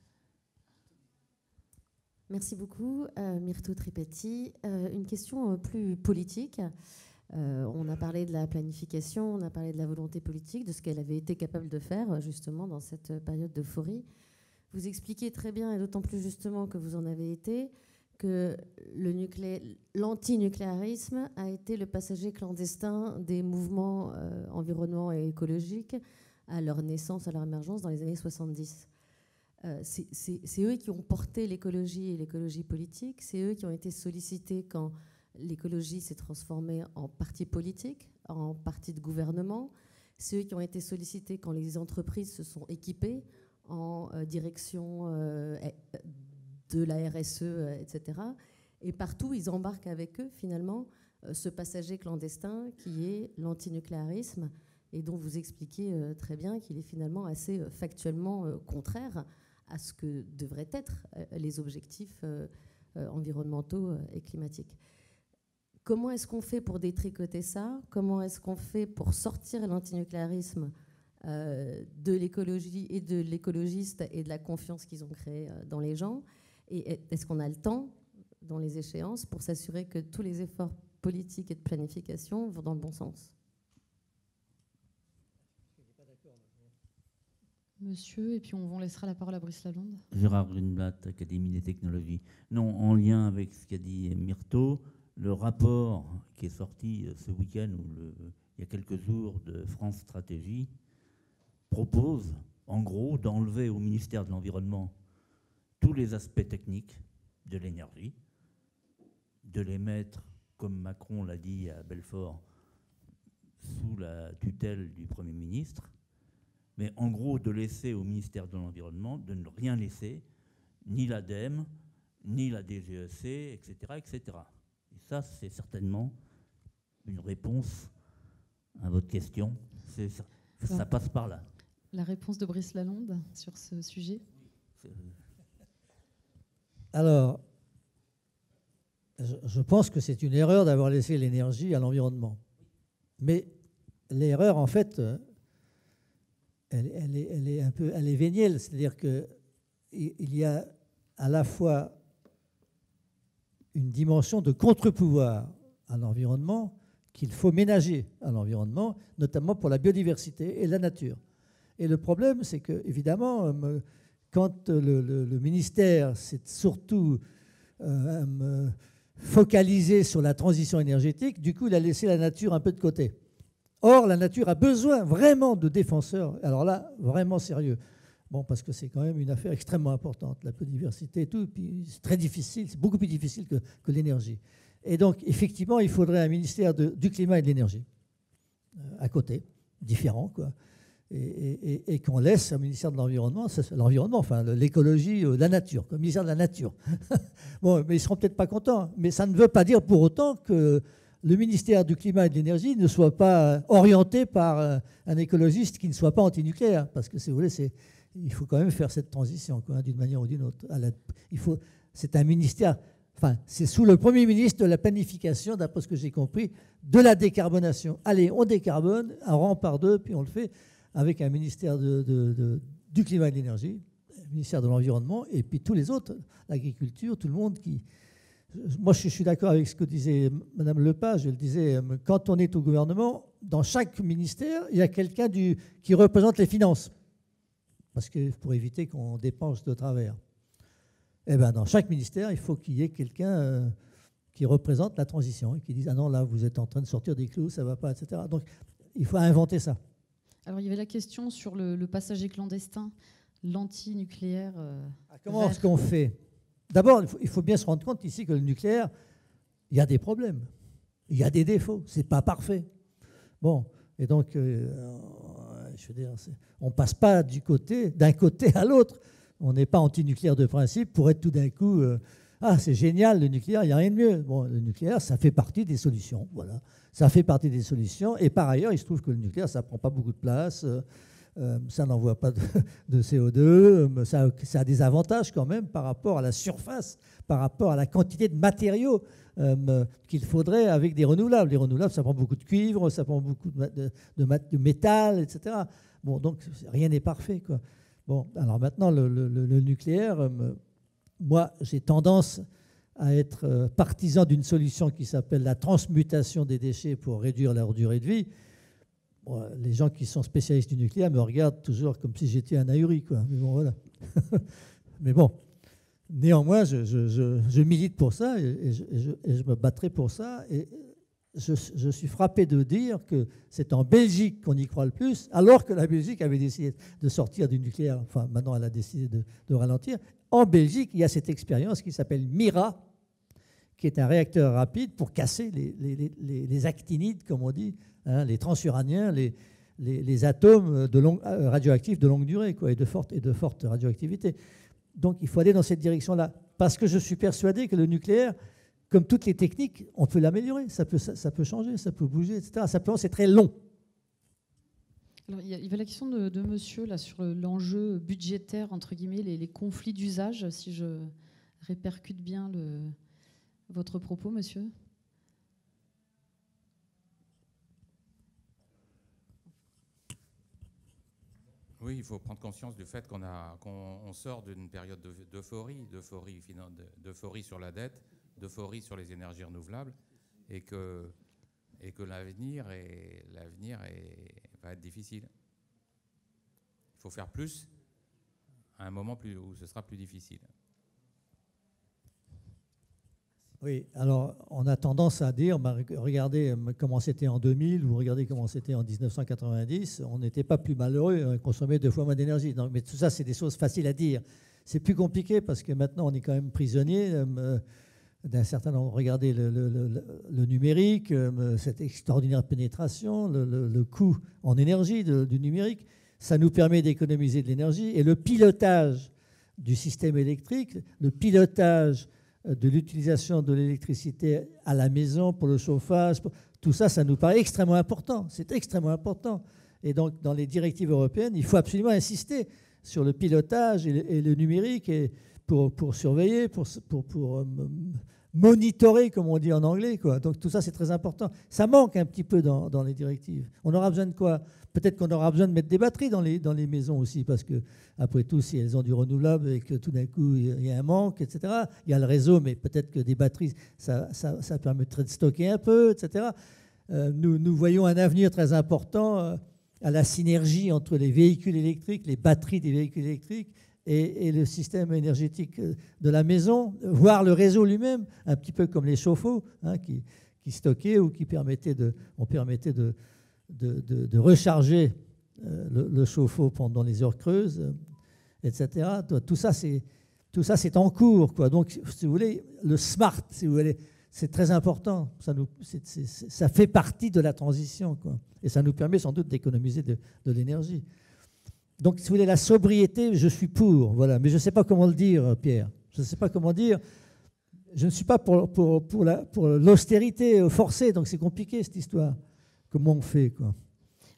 Merci beaucoup, euh, Myrto Tripetti. Euh, une question euh, plus politique. Euh, on a parlé de la planification, on a parlé de la volonté politique, de ce qu'elle avait été capable de faire justement dans cette période d'euphorie. Vous expliquez très bien, et d'autant plus justement que vous en avez été, que le nuclé... l'antinucléarisme a été le passager clandestin des mouvements euh, environnement et écologiques à leur naissance, à leur émergence dans les années soixante-dix. Euh, c'est, c'est, c'est eux qui ont porté l'écologie et l'écologie politique, c'est eux qui ont été sollicités quand l'écologie s'est transformée en parti politique, en parti de gouvernement, c'est eux qui ont été sollicités quand les entreprises se sont équipées en euh, direction euh, de la R S E, euh, et cetera. Et partout, ils embarquent avec eux, finalement, euh, ce passager clandestin qui est l'antinucléarisme, et dont vous expliquez euh, très bien qu'il est finalement assez euh, factuellement euh, contraire à ce que devraient être euh, les objectifs euh, euh, environnementaux euh, et climatiques. Comment est-ce qu'on fait pour détricoter ça? Comment est-ce qu'on fait pour sortir l'antinucléarisme euh, de l'écologie et de l'écologiste et de la confiance qu'ils ont créée euh, dans les gens? Et est-ce qu'on a le temps dans les échéances pour s'assurer que tous les efforts politiques et de planification vont dans le bon sens? Monsieur, et puis on vous laissera la parole à Brice Lalonde. Gérard Grunblatt, Académie des technologies. Non, en lien avec ce qu'a dit Myrto, le rapport qui est sorti ce week-end, ou le, il y a quelques jours, de France Stratégie, propose, en gros, d'enlever au ministère de l'Environnement tous les aspects techniques de l'énergie, de les mettre, comme Macron l'a dit à Belfort, sous la tutelle du Premier ministre, mais en gros de laisser au ministère de l'Environnement, de ne rien laisser, ni l'ADEME, ni la D G E C, et cetera, et cetera. Et ça, c'est certainement une réponse à votre question. C'est, ça, ça passe par là. La réponse de Brice Lalonde sur ce sujet? Alors, je, je pense que c'est une erreur d'avoir laissé l'énergie à l'environnement. Mais l'erreur, en fait, elle, elle, est, elle est un peu, elle est vénielle. C'est-à-dire qu'il y a à la fois une dimension de contre-pouvoir à l'environnement qu'il faut ménager à l'environnement, notamment pour la biodiversité et la nature. Et le problème, c'est que, évidemment, quand le, le, le ministère s'est surtout euh, focalisé sur la transition énergétique, du coup, il a laissé la nature un peu de côté. Or, la nature a besoin vraiment de défenseurs, alors là, vraiment sérieux. Bon, parce que c'est quand même une affaire extrêmement importante, la biodiversité et tout, et puis c'est très difficile, c'est beaucoup plus difficile que, que l'énergie. Et donc, effectivement, il faudrait un ministère de, du climat et de l'énergie, euh, à côté, différent, quoi. Et, et, et qu'on laisse un ministère de l'environnement, l'environnement, enfin l'écologie, la nature, comme ministère de la nature. Bon, mais ils ne seront peut-être pas contents, mais ça ne veut pas dire pour autant que le ministère du climat et de l'énergie ne soit pas orienté par un écologiste qui ne soit pas antinucléaire, parce que si vous voulez, c'est, il faut quand même faire cette transition, quoi, d'une manière ou d'une autre. À la, il faut, c'est un ministère, enfin, c'est sous le Premier ministre de la planification, d'après ce que j'ai compris, de la décarbonation. Allez, on décarbone, un rang par deux, puis on le fait avec un ministère de, de, de, du climat et de l'énergie, un ministère de l'environnement, et puis tous les autres, l'agriculture, tout le monde qui... Moi, je suis d'accord avec ce que disait Mme Lepage. Elle disait, quand on est au gouvernement, dans chaque ministère, il y a quelqu'un du, qui représente les finances. Parce que pour éviter qu'on dépense de travers. Eh bien, dans chaque ministère, il faut qu'il y ait quelqu'un euh, qui représente la transition et qui dise « Ah non, là, vous êtes en train de sortir des clous, ça ne va pas, et cetera » Donc, il faut inventer ça. Alors, il y avait la question sur le, le passager clandestin, l'anti-nucléaire. Euh, ah, comment est-ce qu'on fait? D'abord, il faut, il faut bien se rendre compte ici que le nucléaire, il y a des problèmes, il y a des défauts, c'est pas parfait. Bon, et donc, euh, je veux dire, on ne passe pas du côté, d'un côté à l'autre. On n'est pas anti-nucléaire de principe pour être tout d'un coup, euh, ah, c'est génial, le nucléaire, il n'y a rien de mieux. Bon, le nucléaire, ça fait partie des solutions, voilà. Ça fait partie des solutions. Et par ailleurs, il se trouve que le nucléaire, ça ne prend pas beaucoup de place. Euh, Euh, ça n'envoie pas de, de C O deux, euh, ça, ça a des avantages quand même par rapport à la surface, par rapport à la quantité de matériaux euh, qu'il faudrait avec des renouvelables. Les renouvelables, ça prend beaucoup de cuivre, ça prend beaucoup de, de, de, de métal, et cetera. Bon, donc rien n'est parfait, quoi. Bon, alors maintenant, le, le, le nucléaire, euh, moi, j'ai tendance à être euh, partisan d'une solution qui s'appelle la transmutation des déchets pour réduire leur durée de vie. Bon, les gens qui sont spécialistes du nucléaire me regardent toujours comme si j'étais un ahuri, quoi. Mais bon, voilà. Mais bon, néanmoins, je, je, je, je milite pour ça et, et, je, et, je, et je me battrai pour ça. Et je, je suis frappé de dire que c'est en Belgique qu'on y croit le plus, alors que la Belgique avait décidé de sortir du nucléaire. Enfin, maintenant, elle a décidé de, de ralentir. En Belgique, il y a cette expérience qui s'appelle MIRA, qui est un réacteur rapide pour casser les, les, les, les actinides, comme on dit, hein, les transuraniens, les, les, les atomes de long, radioactifs de longue durée, quoi, et, de forte, et de forte radioactivité. Donc il faut aller dans cette direction-là, parce que je suis persuadé que le nucléaire, comme toutes les techniques, on peut l'améliorer, ça peut, ça, ça peut changer, ça peut bouger, et cetera. Simplement, c'est très long. Alors, il y avait la question de, de monsieur là, sur l'enjeu budgétaire, entre guillemets, les, les conflits d'usage, si je répercute bien le... votre propos, monsieur. Oui, il faut prendre conscience du fait qu'on a, qu'on on sort d'une période d'euphorie, d'euphorie, d'euphorie sur la dette, d'euphorie sur les énergies renouvelables, et que, et que l'avenir, est, l'avenir est, va être difficile. Il faut faire plus à un moment plus, où ce sera plus difficile. Oui, alors on a tendance à dire, bah, regardez comment c'était en deux mille, ou regardez comment c'était en mille neuf cent quatre-vingt-dix, on n'était pas plus malheureux, on consommait deux fois moins d'énergie. Non, mais tout ça, c'est des choses faciles à dire. C'est plus compliqué parce que maintenant, on est quand même prisonnier euh, d'un certain nombre. Regardez le, le, le, le numérique, euh, cette extraordinaire pénétration, le, le, le coût en énergie de, du numérique, ça nous permet d'économiser de l'énergie. Et le pilotage du système électrique, le pilotage de l'utilisation de l'électricité à la maison pour le chauffage, pour, tout ça, ça nous paraît extrêmement important. C'est extrêmement important. Et donc, dans les directives européennes, il faut absolument insister sur le pilotage et le, et le numérique et pour, pour surveiller, pour, pour, pour euh, monitorer, comme on dit en anglais, quoi. Donc, tout ça, c'est très important. Ça manque un petit peu dans, dans les directives. On aura besoin de quoi? Peut-être qu'on aura besoin de mettre des batteries dans les, dans les maisons aussi, parce que, après tout, si elles ont du renouvelable et que tout d'un coup, il y a un manque, et cetera, il y a le réseau, mais peut-être que des batteries, ça, ça, ça permettrait de stocker un peu, et cetera. Euh, nous, nous voyons un avenir très important euh, à la synergie entre les véhicules électriques, les batteries des véhicules électriques et, et le système énergétique de la maison, voire le réseau lui-même, un petit peu comme les chauffe-eau, hein, qui, qui stockaient ou qui permettaient de... On permettait de De, de, de recharger euh, le, le chauffe-eau pendant les heures creuses, euh, et cetera. Tout ça, c'est, tout ça, c'est en cours, quoi. Donc, si vous voulez, le smart, si vous voulez, c'est très important. Ça, nous, c'est, c'est, ça fait partie de la transition, quoi. Et ça nous permet sans doute d'économiser de, de l'énergie. Donc, si vous voulez, la sobriété, je suis pour, voilà. Mais je ne sais pas comment le dire, Pierre. Je ne sais pas comment dire. Je ne suis pas pour, pour, pour, la, pour l'austérité forcée, donc c'est compliqué, cette histoire. Comment on fait, quoi?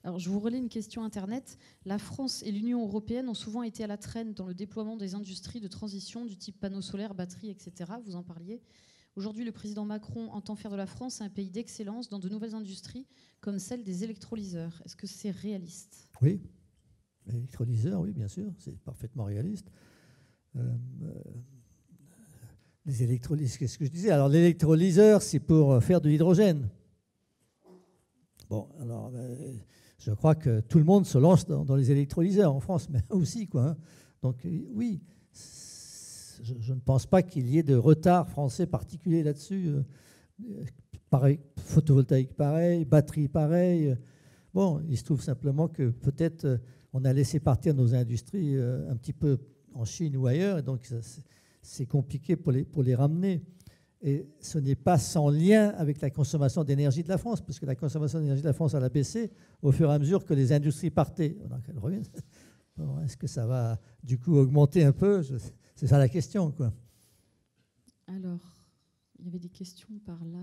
Alors, je vous relais une question Internet. La France et l'Union européenne ont souvent été à la traîne dans le déploiement des industries de transition du type panneaux solaires, batteries, et cetera. Vous en parliez. Aujourd'hui, le président Macron entend faire de la France un pays d'excellence dans de nouvelles industries comme celle des électrolyseurs. Est-ce que c'est réaliste? Oui, électrolyseurs, oui, bien sûr, c'est parfaitement réaliste. Euh, euh, les électrolyseurs, qu'est-ce que je disais? Alors, l'électrolyseur, c'est pour faire de l'hydrogène. Bon, alors, euh, je crois que tout le monde se lance dans, dans les électrolyseurs en France, mais aussi, quoi. Hein. Donc, oui, je, je ne pense pas qu'il y ait de retard français particulier là-dessus. Euh, pareil, photovoltaïque pareil, batterie pareil. Bon, il se trouve simplement que peut-être euh, on a laissé partir nos industries euh, un petit peu en Chine ou ailleurs, et donc ça, c'est compliqué pour les, pour les ramener. Et ce n'est pas sans lien avec la consommation d'énergie de la France, parce que la consommation d'énergie de la France, elle a baissé au fur et à mesure que les industries partaient. Donc, elle revient. Bon, est-ce que ça va du coup augmenter un peu? C'est ça la question, quoi. Alors, il y avait des questions par là.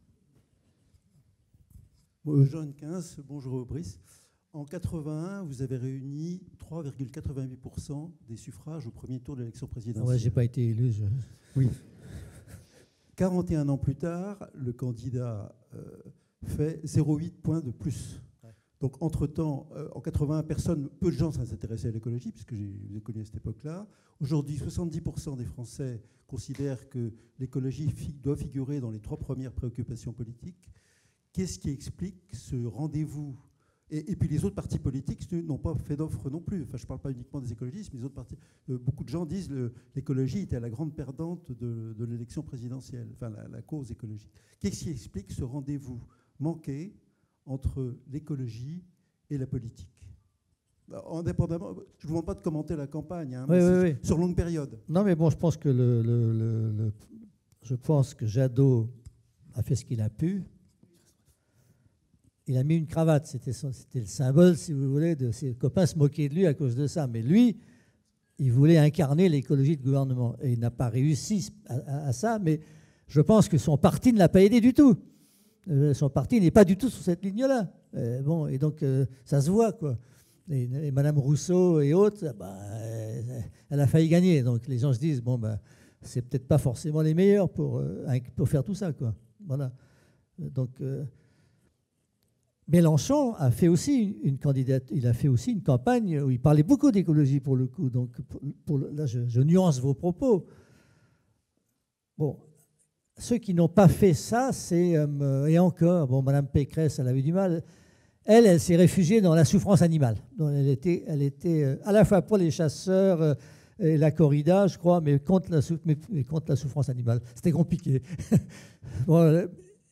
Jean quinze, bonjour Brice. En quatre-vingt-un, vous avez réuni trois virgule quatre-vingt-huit pour cent des suffrages au premier tour de l'élection présidentielle. Ouais, j'ai pas été élu. Je... Oui. quarante et un ans plus tard, le candidat euh, fait zéro virgule huit points de plus. Ouais. Donc, entre-temps, euh, en quatre-vingt-un, personne, peu de gens s'intéressaient à l'écologie, puisque j'ai connu à cette époque-là. Aujourd'hui, soixante-dix pour cent des Français considèrent que l'écologie fi- doit figurer dans les trois premières préoccupations politiques. Qu'est-ce qui explique ce rendez-vous? Et, et puis les autres partis politiques n'ont pas fait d'offre non plus. Enfin, je ne parle pas uniquement des écologistes, mais les autres partis. Euh, beaucoup de gens disent que l'écologie était la grande perdante de, de l'élection présidentielle, enfin la, la cause écologique. Qu'est-ce qui explique ce rendez-vous manqué entre l'écologie et la politique? Indépendamment, je ne vous demande pas de commenter la campagne, hein, oui, mais oui, oui. sur longue période. Non, mais bon, je pense que le, le, le, le je pense que Jadot a fait ce qu'il a pu. Il a mis une cravate, c'était le symbole, si vous voulez, de ses copains se moquaient de lui à cause de ça. Mais lui, il voulait incarner l'écologie de gouvernement. Et il n'a pas réussi à, à, à ça, mais je pense que son parti ne l'a pas aidé du tout. Euh, son parti n'est pas du tout sur cette ligne-là. Euh, bon, et donc, euh, ça se voit, quoi. Et, et Madame Rousseau et autres, bah, euh, elle a failli gagner. Donc, les gens se disent, bon, bah, c'est peut-être pas forcément les meilleurs pour, euh, pour faire tout ça, quoi. Voilà. Donc... Euh, Mélenchon a fait aussi une candidate, il a fait aussi une campagne où il parlait beaucoup d'écologie pour le coup. Donc pour, pour le, là, je, je nuance vos propos. Bon, ceux qui n'ont pas fait ça, c'est euh, et encore, bon, Madame Pécresse, elle avait du mal. Elle, elle s'est réfugiée dans la souffrance animale. Donc elle était, elle était euh, à la fois pour les chasseurs euh, et la corrida, je crois, mais contre la, mais, mais contre la souffrance animale. C'était compliqué. Bon, euh,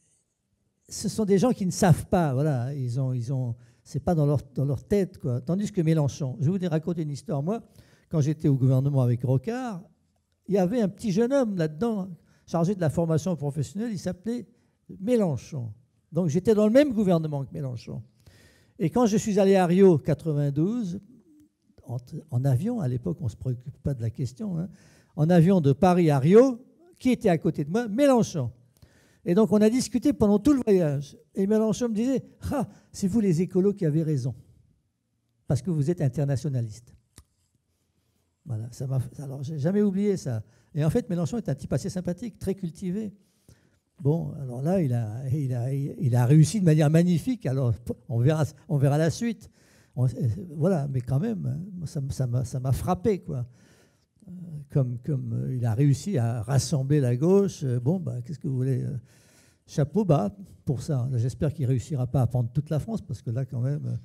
ce sont des gens qui ne savent pas, voilà, ils ont, ils ont, c'est pas dans leur, dans leur tête, quoi. Tandis que Mélenchon, je vais vous raconter une histoire. Moi, quand j'étais au gouvernement avec Rocard, il y avait un petit jeune homme là-dedans, chargé de la formation professionnelle, il s'appelait Mélenchon. Donc j'étais dans le même gouvernement que Mélenchon. Et quand je suis allé à Rio quatre-vingt-douze, en, en avion, à l'époque on ne se préoccupe pas de la question, hein, en avion de Paris à Rio, qui était à côté de moi? Mélenchon. Et donc, on a discuté pendant tout le voyage. Et Mélenchon me disait, ah, c'est vous les écolos qui avez raison, parce que vous êtes internationalistes. Voilà, ça m'a. Alors, j'ai jamais oublié ça. Et en fait, Mélenchon est un type assez sympathique, très cultivé. Bon, alors là, il a, il a, il a réussi de manière magnifique. Alors, on verra, on verra la suite. On, voilà, mais quand même, ça, ça m'a, ça m'a frappé, quoi. Comme, comme il a réussi à rassembler la gauche, bon, bah, qu'est-ce que vous voulez? Chapeau bas pour ça. J'espère qu'il ne réussira pas à prendre toute la France, parce que là, quand même...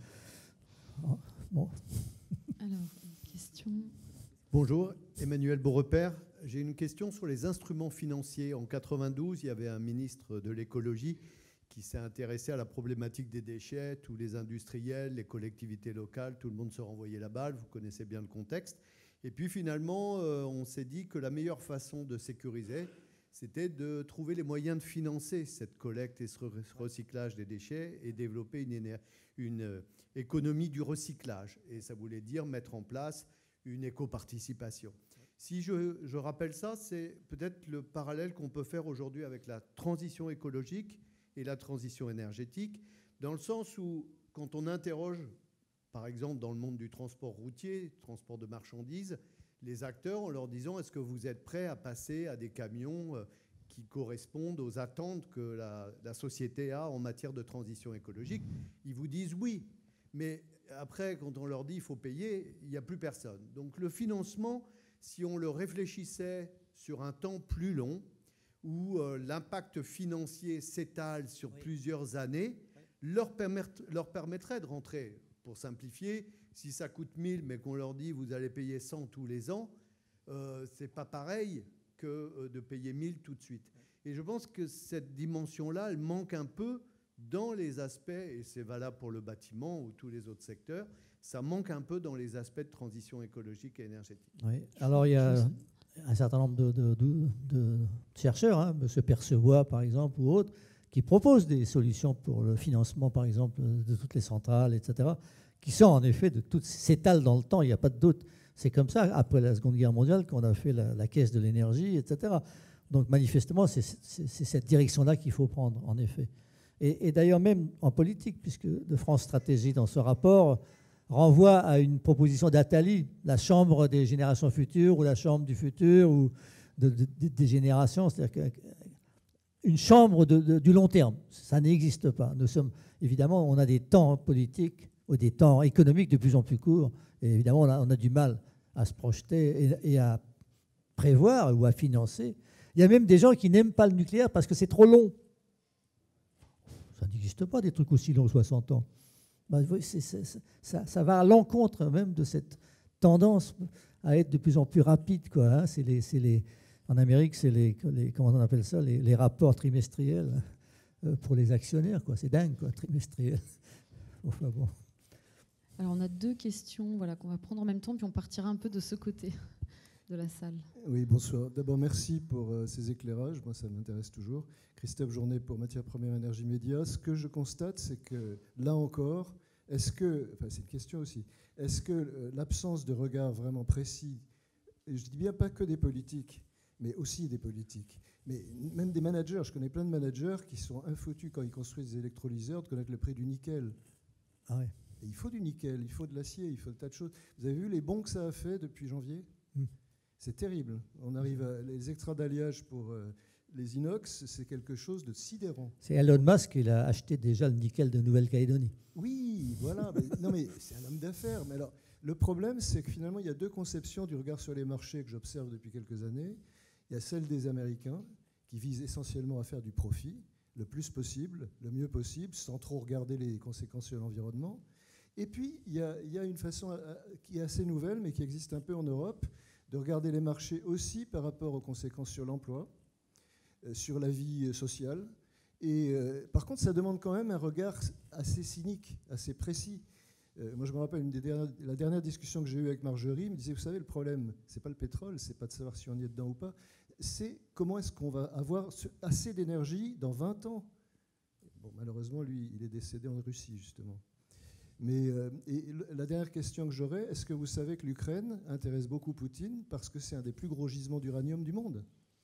Bon. Alors, une question. Bonjour, Emmanuel Beaurepaire. J'ai une question sur les instruments financiers. En quatre-vingt-douze, il y avait un ministre de l'écologie qui s'est intéressé à la problématique des déchets. Tous les industriels, les collectivités locales, tout le monde se renvoyait la balle. Vous connaissez bien le contexte. Et puis finalement, euh, on s'est dit que la meilleure façon de sécuriser, c'était de trouver les moyens de financer cette collecte et ce recyclage des déchets et développer une, une euh, économie du recyclage. Et ça voulait dire mettre en place une éco-participation. Si je, je rappelle ça, c'est peut-être le parallèle qu'on peut faire aujourd'hui avec la transition écologique et la transition énergétique, dans le sens où quand on interroge, par exemple dans le monde du transport routier, transport de marchandises, les acteurs en leur disant est-ce que vous êtes prêts à passer à des camions qui correspondent aux attentes que la, la société a en matière de transition écologique, ils vous disent oui. Mais après, quand on leur dit il faut payer, il n'y a plus personne. Donc le financement, si on le réfléchissait sur un temps plus long, où euh, l'impact financier s'étale sur oui. plusieurs années, oui. leur, permettre, leur permettrait de rentrer. Pour simplifier, si ça coûte mille, mais qu'on leur dit vous allez payer cent tous les ans, euh, c'est pas pareil que euh, de payer mille tout de suite. Et je pense que cette dimension-là, elle manque un peu dans les aspects, et c'est valable pour le bâtiment ou tous les autres secteurs, ça manque un peu dans les aspects de transition écologique et énergétique. Oui. Alors il y a un certain nombre de, de, de, de chercheurs, hein, M. Percevoix par exemple ou autres, qui proposent des solutions pour le financement, par exemple, de toutes les centrales, et cetera, qui sont en effet de toutes s'étalent dans le temps. Il n'y a pas de doute. C'est comme ça après la Seconde Guerre mondiale qu'on a fait la, la caisse de l'énergie, et cetera. Donc manifestement, c'est cette direction-là qu'il faut prendre, en effet. Et, et d'ailleurs même en politique, puisque de France Stratégie dans ce rapport renvoie à une proposition d'Attali, la chambre des générations futures ou la chambre du futur ou de, de, de, des générations, c'est-à-dire que une chambre de, de, du long terme. Ça n'existe pas. Nous sommes, évidemment, on a des temps politiques ou des temps économiques de plus en plus courts. Et évidemment, on a, on a du mal à se projeter et, et à prévoir ou à financer. Il y a même des gens qui n'aiment pas le nucléaire parce que c'est trop long. Ça n'existe pas, des trucs aussi longs, soixante ans. Ben, c'est, c'est, ça, ça va à l'encontre même de cette tendance à être de plus en plus rapide, quoi, hein. C'est les... C'est les En Amérique, c'est les, les, comment on appelle ça, les, les rapports trimestriels pour les actionnaires, quoi. C'est dingue, quoi, trimestriel. Enfin bon. Alors on a deux questions, voilà, qu'on va prendre en même temps, puis on partira un peu de ce côté de la salle. Oui, bonsoir. D'abord, merci pour euh, ces éclairages. Moi, ça m'intéresse toujours. Christophe Journet pour Matières Premières Énergie Média. Ce que je constate, c'est que là encore, est-ce que, enfin, c'est une question aussi, est-ce que euh, l'absence de regard vraiment précis, et je dis bien pas que des politiques, mais aussi des politiques, mais même des managers. Je connais plein de managers qui sont infoutus quand ils construisent des électrolyseurs de connaître le prix du nickel. Ah ouais. Et il faut du nickel, il faut de l'acier, il faut un tas de choses. Vous avez vu les bons que ça a fait depuis janvier? mm. C'est terrible. On arrive à les extras d'alliage pour euh, les inox, c'est quelque chose de sidérant. C'est Elon Musk qui a acheté déjà le nickel de Nouvelle-Calédonie. Oui, voilà. mais, non mais c'est un homme d'affaires. Mais alors, le problème, c'est que finalement, il y a deux conceptions du regard sur les marchés que j'observe depuis quelques années. Il y a celle des Américains qui visent essentiellement à faire du profit, le plus possible, le mieux possible, sans trop regarder les conséquences sur l'environnement. Et puis, il y, a, il y a une façon qui est assez nouvelle, mais qui existe un peu en Europe, de regarder les marchés aussi par rapport aux conséquences sur l'emploi, euh, sur la vie sociale. Et euh, par contre, ça demande quand même un regard assez cynique, assez précis. Euh, moi, je me rappelle une des dernières, la dernière discussion que j'ai eue avec Marjorie, elle me disait, vous savez, le problème, c'est pas le pétrole, c'est pas de savoir si on y est dedans ou pas, c'est comment est-ce qu'on va avoir assez d'énergie dans vingt ans. Bon, malheureusement, lui, il est décédé en Russie, justement. Mais euh, et la dernière question que j'aurais, est-ce que vous savez que l'Ukraine intéresse beaucoup Poutine parce que c'est un des plus gros gisements d'uranium du monde,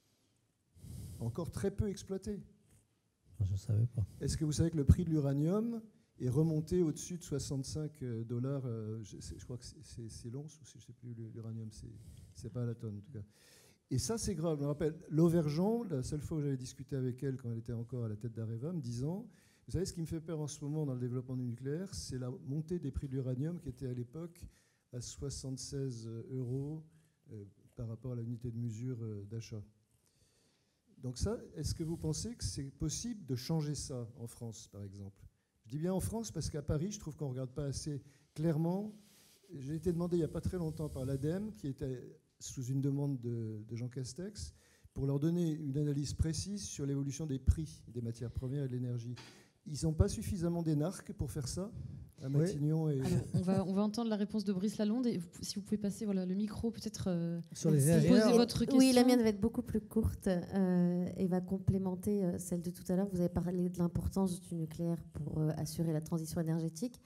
encore très peu exploité? Je ne savais pas. Est-ce que vous savez que le prix de l'uranium est remonté au-dessus de soixante-cinq dollars, euh, je, je crois que c'est l'once, ou je ne sais plus, l'uranium, c'est pas à la tonne en tout cas. Et ça, c'est grave. Je me rappelle, Lauvergeon, la seule fois où j'avais discuté avec elle quand elle était encore à la tête d'Areva, me disant, vous savez, ce qui me fait peur en ce moment dans le développement du nucléaire, c'est la montée des prix de l'uranium qui était à l'époque à soixante-seize euros euh, par rapport à la unité de mesure euh, d'achat. Donc ça, est-ce que vous pensez que c'est possible de changer ça en France, par exemple? Je dis bien en France parce qu'à Paris, je trouve qu'on ne regarde pas assez clairement. J'ai été demandé il n'y a pas très longtemps par l'ADEME, qui était sous une demande de, de Jean Castex, pour leur donner une analyse précise sur l'évolution des prix des matières premières et de l'énergie. Ils n'ont pas suffisamment d'énarques pour faire ça à Matignon. Oui. Et... Alors, on, va, on va entendre la réponse de Brice Lalonde. Et si vous pouvez passer voilà, le micro, peut-être euh, sur les poser votre question. Oui, la mienne va être beaucoup plus courte euh, et va complémenter euh, celle de tout à l'heure. Vous avez parlé de l'importance du nucléaire pour euh, assurer la transition énergétique.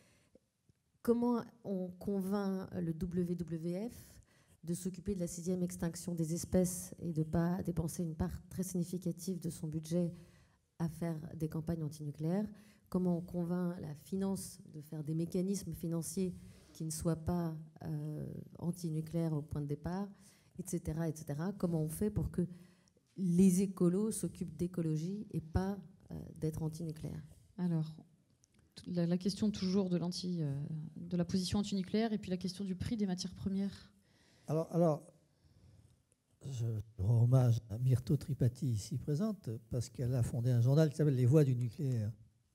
Comment on convainc le W W F de s'occuper de la sixième extinction des espèces et de ne pas dépenser une part très significative de son budget à faire des campagnes antinucléaires, comment on convainc la finance de faire des mécanismes financiers qui ne soient pas euh, antinucléaires au point de départ, et cetera, et cetera. Comment on fait pour que les écolos s'occupent d'écologie et pas euh, d'être antinucléaires? Alors, la, la question toujours de, l'anti, euh, de la position antinucléaire et puis la question du prix des matières premières. Alors, alors je rends hommage à Myrto Tripati, ici présente, parce qu'elle a fondé un journal qui s'appelle Les Voix du nucléaire.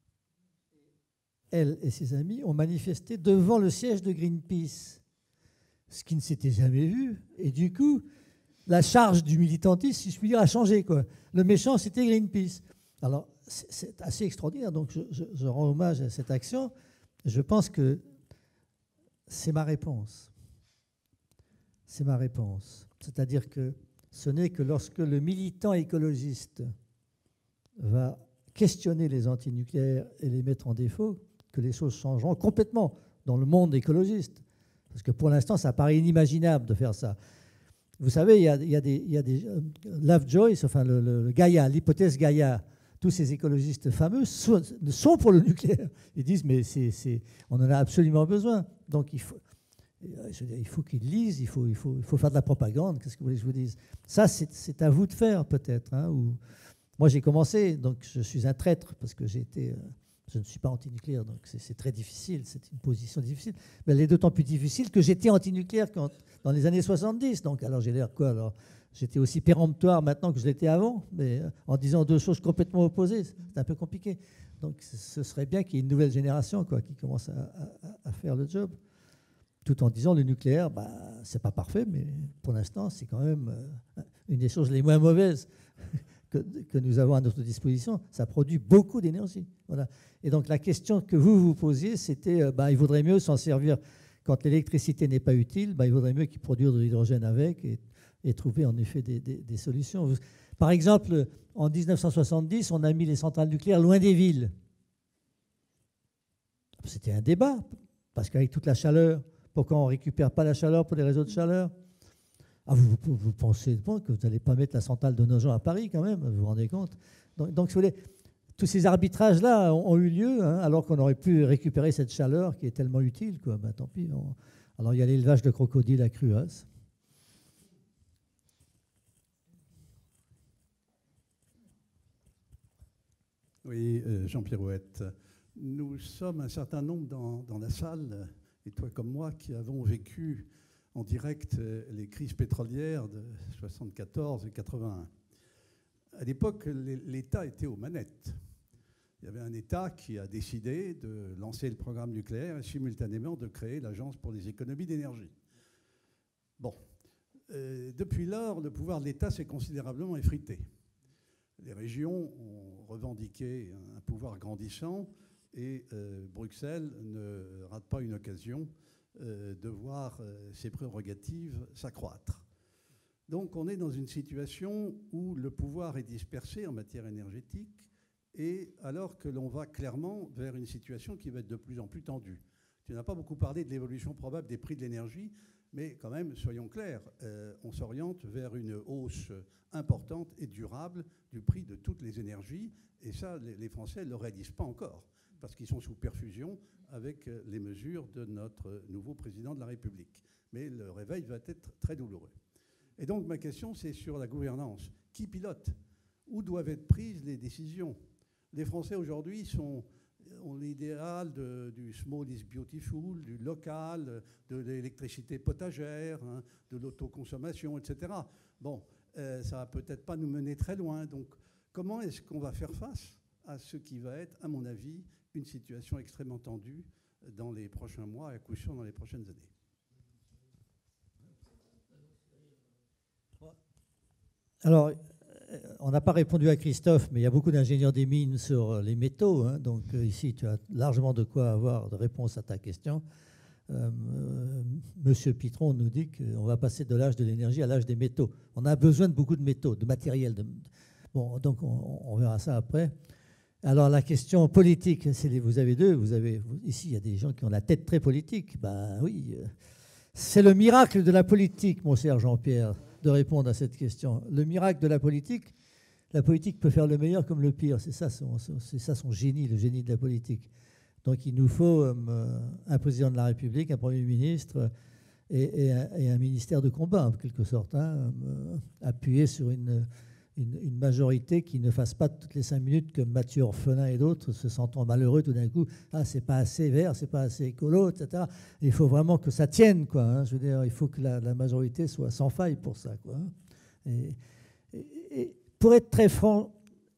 Elle et ses amis ont manifesté devant le siège de Greenpeace, ce qui ne s'était jamais vu. Et du coup, la charge du militantisme, si je puis dire, a changé, quoi. Le méchant, c'était Greenpeace. Alors, c'est, c'est assez extraordinaire. Donc, je, je, je rends hommage à cette action. Je pense que c'est ma réponse. C'est ma réponse. C'est-à-dire que ce n'est que lorsque le militant écologiste va questionner les antinucléaires et les mettre en défaut que les choses changeront complètement dans le monde écologiste. Parce que pour l'instant, ça paraît inimaginable de faire ça. Vous savez, il y a, il y a des... Il y a des euh, Lovejoy, enfin le, le, le Gaïa, l'hypothèse Gaïa, tous ces écologistes fameux sont, sont pour le nucléaire. Ils disent, mais c'est, c'est, on en a absolument besoin. Donc il faut, je veux dire, il faut qu'ils lisent, il faut, il, faut, il faut faire de la propagande. Qu'est-ce que vous voulez que je vous dise? Ça, c'est, c'est à vous de faire, peut-être. Hein, ou... Moi, j'ai commencé, donc je suis un traître, parce que j'ai été... Euh, je ne suis pas antinucléaire, donc c'est, c'est très difficile, c'est une position difficile. Mais elle est d'autant plus difficile que j'étais antinucléaire quand, dans les années soixante-dix. Donc, alors j'ai l'air quoi alors J'étais aussi péremptoire maintenant que je l'étais avant, mais en disant deux choses complètement opposées, c'est un peu compliqué. Donc ce serait bien qu'il y ait une nouvelle génération quoi, qui commence à, à, à faire le job, tout en disant le nucléaire, bah, c'est pas parfait, mais pour l'instant, c'est quand même une des choses les moins mauvaises que, que nous avons à notre disposition. Ça produit beaucoup d'énergie. Voilà. Et donc la question que vous vous posiez, c'était, bah, il vaudrait mieux s'en servir quand l'électricité n'est pas utile, bah, il vaudrait mieux qu'ils produisent de l'hydrogène avec et, et trouver en effet des, des, des solutions. Par exemple, en dix-neuf cent soixante-dix, on a mis les centrales nucléaires loin des villes. C'était un débat, parce qu'avec toute la chaleur, pourquoi on ne récupère pas la chaleur pour les réseaux de chaleur? Ah, vous, vous, vous pensez bon, que vous n'allez pas mettre la centrale de Nogent à Paris quand même, vous vous rendez compte? Donc, donc si vous voulez, tous ces arbitrages-là ont, ont eu lieu, hein, alors qu'on aurait pu récupérer cette chaleur qui est tellement utile. Quoi. Ben, tant pis. On... Alors il y a l'élevage de crocodiles à Cruas. Oui, euh, Jean Pirouette. Nous sommes un certain nombre dans, dans la salle, et toi comme moi, qui avons vécu en direct les crises pétrolières de soixante-quatorze et quatre-vingt-un. À l'époque, l'État était aux manettes. Il y avait un État qui a décidé de lancer le programme nucléaire et simultanément de créer l'Agence pour les économies d'énergie. Bon, euh, depuis lors, le pouvoir de l'État s'est considérablement effrité. Les régions ont revendiqué un pouvoir grandissant et euh, Bruxelles ne rate pas une occasion euh, de voir euh, ses prérogatives s'accroître. Donc on est dans une situation où le pouvoir est dispersé en matière énergétique et alors que l'on va clairement vers une situation qui va être de plus en plus tendue. Tu n'as pas beaucoup parlé de l'évolution probable des prix de l'énergie, mais quand même, soyons clairs, euh, on s'oriente vers une hausse importante et durable du prix de toutes les énergies. Et ça, les Français ne le réalisent pas encore, parce qu'ils sont sous perfusion avec les mesures de notre nouveau président de la République. Mais le réveil va être très douloureux. Et donc, ma question, c'est sur la gouvernance. Qui pilote? Où doivent être prises les décisions? Les Français, aujourd'hui, sont... ont l'idéal du small is beautiful, du local, de l'électricité potagère, hein, de l'autoconsommation, et cetera. Bon, euh, ça va peut-être pas nous mener très loin. Donc, comment est-ce qu'on va faire face à ce qui va être, à mon avis, une situation extrêmement tendue dans les prochains mois et à coup sûr dans les prochaines années? Alors, on n'a pas répondu à Christophe, mais il y a beaucoup d'ingénieurs des mines sur les métaux. Hein, donc euh, ici, tu as largement de quoi avoir de réponse à ta question. Euh, euh, Monsieur Pitron nous dit qu'on va passer de l'âge de l'énergie à l'âge des métaux. On a besoin de beaucoup de métaux, de matériel. De... Bon, donc on, on verra ça après. Alors la question politique, c'est les, vous avez deux. Vous avez, vous, ici, il y a des gens qui ont la tête très politique. Ben oui, euh, c'est le miracle de la politique, mon cher Jean-Pierre, de répondre à cette question. Le miracle de la politique, la politique peut faire le meilleur comme le pire. C'est ça son, c'est ça son génie, le génie de la politique. Donc il nous faut euh, un président de la République, un Premier ministre et, et, un, et un ministère de combat, en quelque sorte, hein, euh, appuyé sur une, une, une majorité qui ne fasse pas toutes les cinq minutes comme Mathieu Orphelin et d'autres, se sentant malheureux tout d'un coup. Ah, c'est pas assez vert, c'est pas assez écolo, et cetera. Il faut vraiment que ça tienne, quoi. Hein. Je veux dire, il faut que la, la majorité soit sans faille pour ça, quoi. Et, et, et pour être très franc,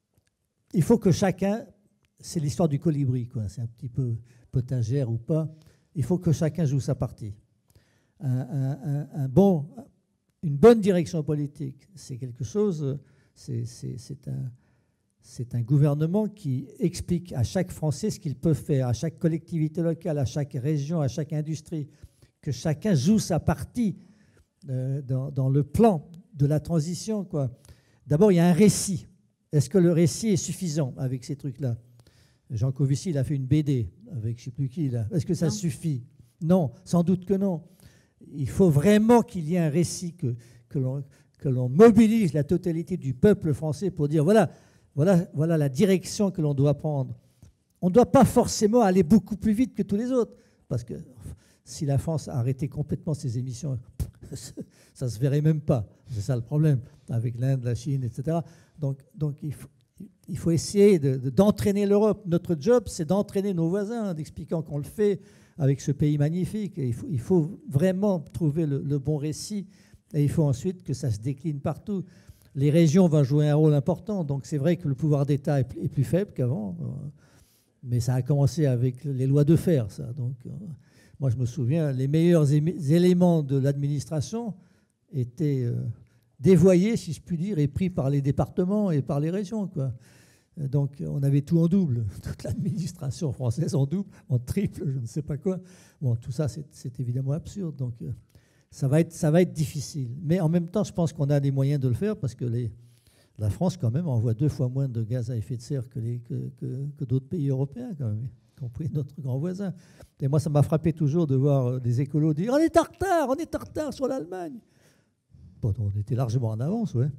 il faut que chacun, c'est l'histoire du colibri, quoi. C'est un petit peu potagère ou pas. Il faut que chacun joue sa partie. Un, un, un, un bon, une bonne direction politique, c'est quelque chose. C'est, c'est, c'est, un, c'est un gouvernement qui explique à chaque Français ce qu'il peut faire, à chaque collectivité locale, à chaque région, à chaque industrie, que chacun joue sa partie euh, dans, dans le plan de la transition, quoi. D'abord, il y a un récit. Est-ce que le récit est suffisant avec ces trucs-là? Jean Covici, il a fait une B D avec je ne sais plus qui, là. Est-ce que ça non. suffit? Non, sans doute que non. Il faut vraiment qu'il y ait un récit, que, que, l'on, que l'on mobilise la totalité du peuple français pour dire voilà, voilà, voilà la direction que l'on doit prendre. On ne doit pas forcément aller beaucoup plus vite que tous les autres, parce que si la France arrêtait complètement ses émissions, ça ne se verrait même pas. C'est ça le problème, avec l'Inde, la Chine, et cetera. Donc, donc il, faut, il faut essayer de, de, d'entraîner l'Europe. Notre job, c'est d'entraîner nos voisins, en expliquant qu'on le fait avec ce pays magnifique. Et il, faut, il faut vraiment trouver le, le bon récit, et il faut ensuite que ça se décline partout. Les régions vont jouer un rôle important, donc c'est vrai que le pouvoir d'État est plus, est plus faible qu'avant, mais ça a commencé avec les lois de fer, ça. Donc, moi, je me souviens, les meilleurs éléments de l'administration étaient euh, dévoyés, si je puis dire, et pris par les départements et par les régions, quoi. Donc, on avait tout en double, toute l'administration française en double, en triple, je ne sais pas quoi. Bon, tout ça, c'est, c'est évidemment absurde. Donc, euh, ça va être, ça va être difficile. Mais en même temps, je pense qu'on a des moyens de le faire parce que les, la France, quand même, envoie deux fois moins de gaz à effet de serre que, les, que, que, que d'autres pays européens, quand même, y compris notre grand voisin. Et moi, ça m'a frappé toujours de voir des écolos dire « On est en retard, on est en retard sur l'Allemagne ». Bon, on était largement en avance, ouais.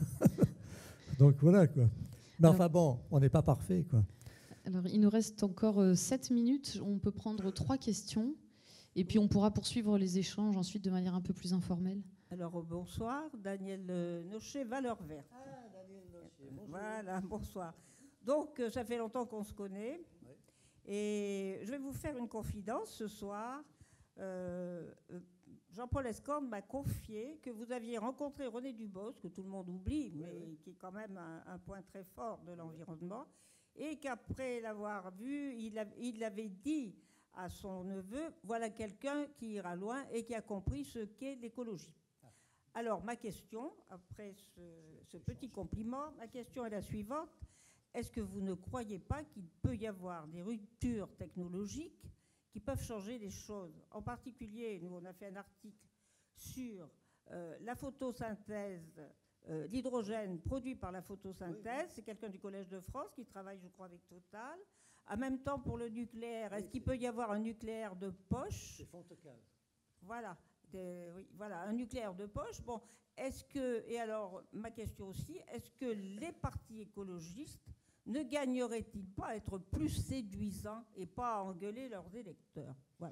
Donc voilà, quoi. Mais enfin bon, on n'est pas parfait, quoi. Alors, il nous reste encore euh, sept minutes. On peut prendre trois questions et puis on pourra poursuivre les échanges ensuite de manière un peu plus informelle. Alors, bonsoir. Daniel euh, Nochet, Valeurs Vertes. Ah, Daniel Nochet, bonjour. Voilà, bonsoir. Donc, euh, ça fait longtemps qu'on se connaît. Oui. Et je vais vous faire une confidence ce soir. Euh, Jean-Paul Escorne m'a confié que vous aviez rencontré René Dubos, que tout le monde oublie, mais oui, oui. qui est quand même un, un point très fort de l'environnement, et qu'après l'avoir vu, il, a, il avait dit à son neveu, voilà quelqu'un qui ira loin et qui a compris ce qu'est l'écologie. Ah. Alors, ma question, après ce, ce petit compliment, ma question est la suivante. Est-ce que vous ne croyez pas qu'il peut y avoir des ruptures technologiques qui peuvent changer les choses? En particulier, nous, on a fait un article sur euh, la photosynthèse, euh, l'hydrogène produit par la photosynthèse. Oui, oui. C'est quelqu'un du Collège de France qui travaille, je crois, avec Total. En même temps, pour le nucléaire, oui, est-ce qu'il peut y avoir un nucléaire de poche? C'est Fontecal. Voilà, des, oui, voilà, un nucléaire de poche. Bon, est-ce que, et alors, ma question aussi, est-ce que les partis écologistes ne gagneraient-ils pas à être plus séduisants et pas à engueuler leurs électeurs? Voilà.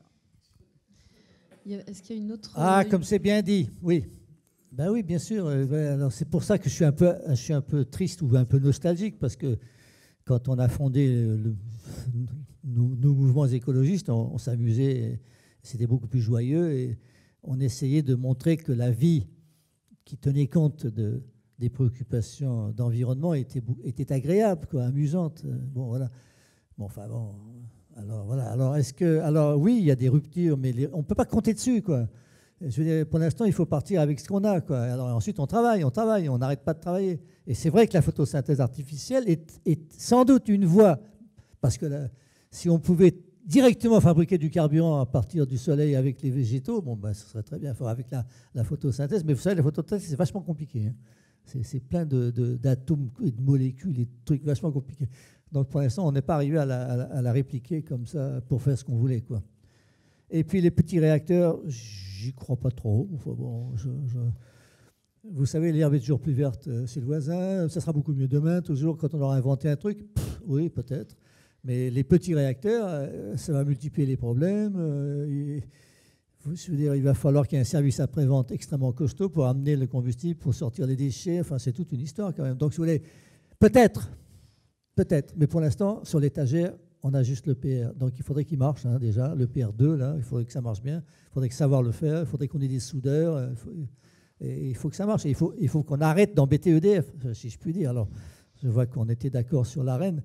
Est-ce qu'il y a une autre... Ah, comme c'est bien dit, oui. Ben oui, bien sûr. Alors, c'est pour ça que je suis, un peu, je suis un peu triste ou un peu nostalgique, parce que quand on a fondé le, nos, nos mouvements écologistes, on, on s'amusait, c'était beaucoup plus joyeux, et on essayait de montrer que la vie qui tenait compte de... des préoccupations d'environnement étaient, étaient agréables, quoi, amusantes. Bon, voilà. Bon, enfin, bon. Alors, voilà. Alors, est-ce que. Alors, oui, il y a des ruptures, mais les, on ne peut pas compter dessus, quoi. Je veux dire, pour l'instant, il faut partir avec ce qu'on a, quoi. Alors, ensuite, on travaille, on travaille, on n'arrête pas de travailler. Et c'est vrai que la photosynthèse artificielle est, est sans doute une voie, parce que là, si on pouvait directement fabriquer du carburant à partir du soleil avec les végétaux, bon, ben, ce serait très bien, avec la, la photosynthèse. Mais vous savez, la photosynthèse, c'est vachement compliqué, hein. C'est, c'est plein de, de, d'atomes et de molécules et de trucs vachement compliqués. Donc pour l'instant, on n'est pas arrivé à la, à, la, à la répliquer comme ça pour faire ce qu'on voulait, quoi. Et puis les petits réacteurs, j'y crois pas trop. Enfin bon, je, je, vous savez, l'herbe est toujours plus verte chez le voisin, ça sera beaucoup mieux demain, toujours quand on aura inventé un truc, pff, oui, peut-être. Mais les petits réacteurs, ça va multiplier les problèmes. Et, je veux dire, il va falloir qu'il y ait un service après-vente extrêmement costaud pour amener le combustible, pour sortir les déchets. Enfin, c'est toute une histoire quand même. Donc, si vous voulez, peut-être, peut-être, mais pour l'instant, sur l'étagère, on a juste le P R. Donc, il faudrait qu'il marche hein, déjà, le P R deux, là, il faudrait que ça marche bien. Il faudrait que savoir le faire, il faudrait qu'on ait des soudeurs. Il faut, et il faut que ça marche. Et il faut, il faut qu'on arrête d'embêter E D F, si je puis dire. Alors, je vois qu'on était d'accord sur l'AREN.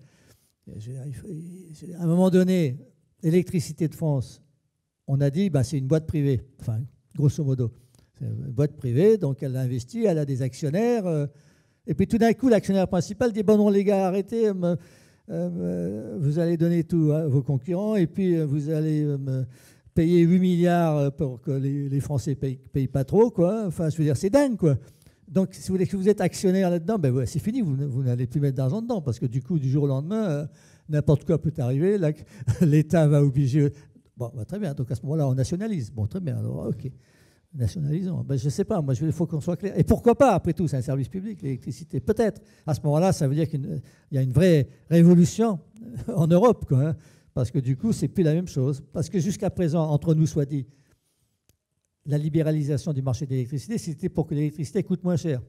À un moment donné, l'électricité de France, on a dit, bah, c'est une boîte privée, enfin, grosso modo. C'est une boîte privée, donc elle a investi, elle a des actionnaires. Euh, et puis tout d'un coup, l'actionnaire principal dit, bon non les gars, arrêtez, euh, euh, vous allez donner tout à vos concurrents, et puis euh, vous allez euh, payer huit milliards pour que les, les Français ne payent, payent pas trop, quoi. Enfin, je veux dire, c'est dingue, quoi. Donc, si vous voulez que vous êtes actionnaire là-dedans, ben ouais, c'est fini, vous, vous n'allez plus mettre d'argent dedans, parce que du coup, du jour au lendemain, euh, n'importe quoi peut arriver, là, l'État va obliger... Bon, bah, très bien, donc à ce moment-là, on nationalise. Bon, très bien, alors, ok, nationalisons. Ben, je ne sais pas, moi, il faut qu'on soit clair. Et pourquoi pas, après tout, c'est un service public, l'électricité. Peut-être, à ce moment-là, ça veut dire qu'il y a une vraie révolution en Europe, quoi, hein, parce que du coup, c'est plus la même chose. Parce que jusqu'à présent, entre nous soit dit, la libéralisation du marché de l'électricité, c'était pour que l'électricité coûte moins cher.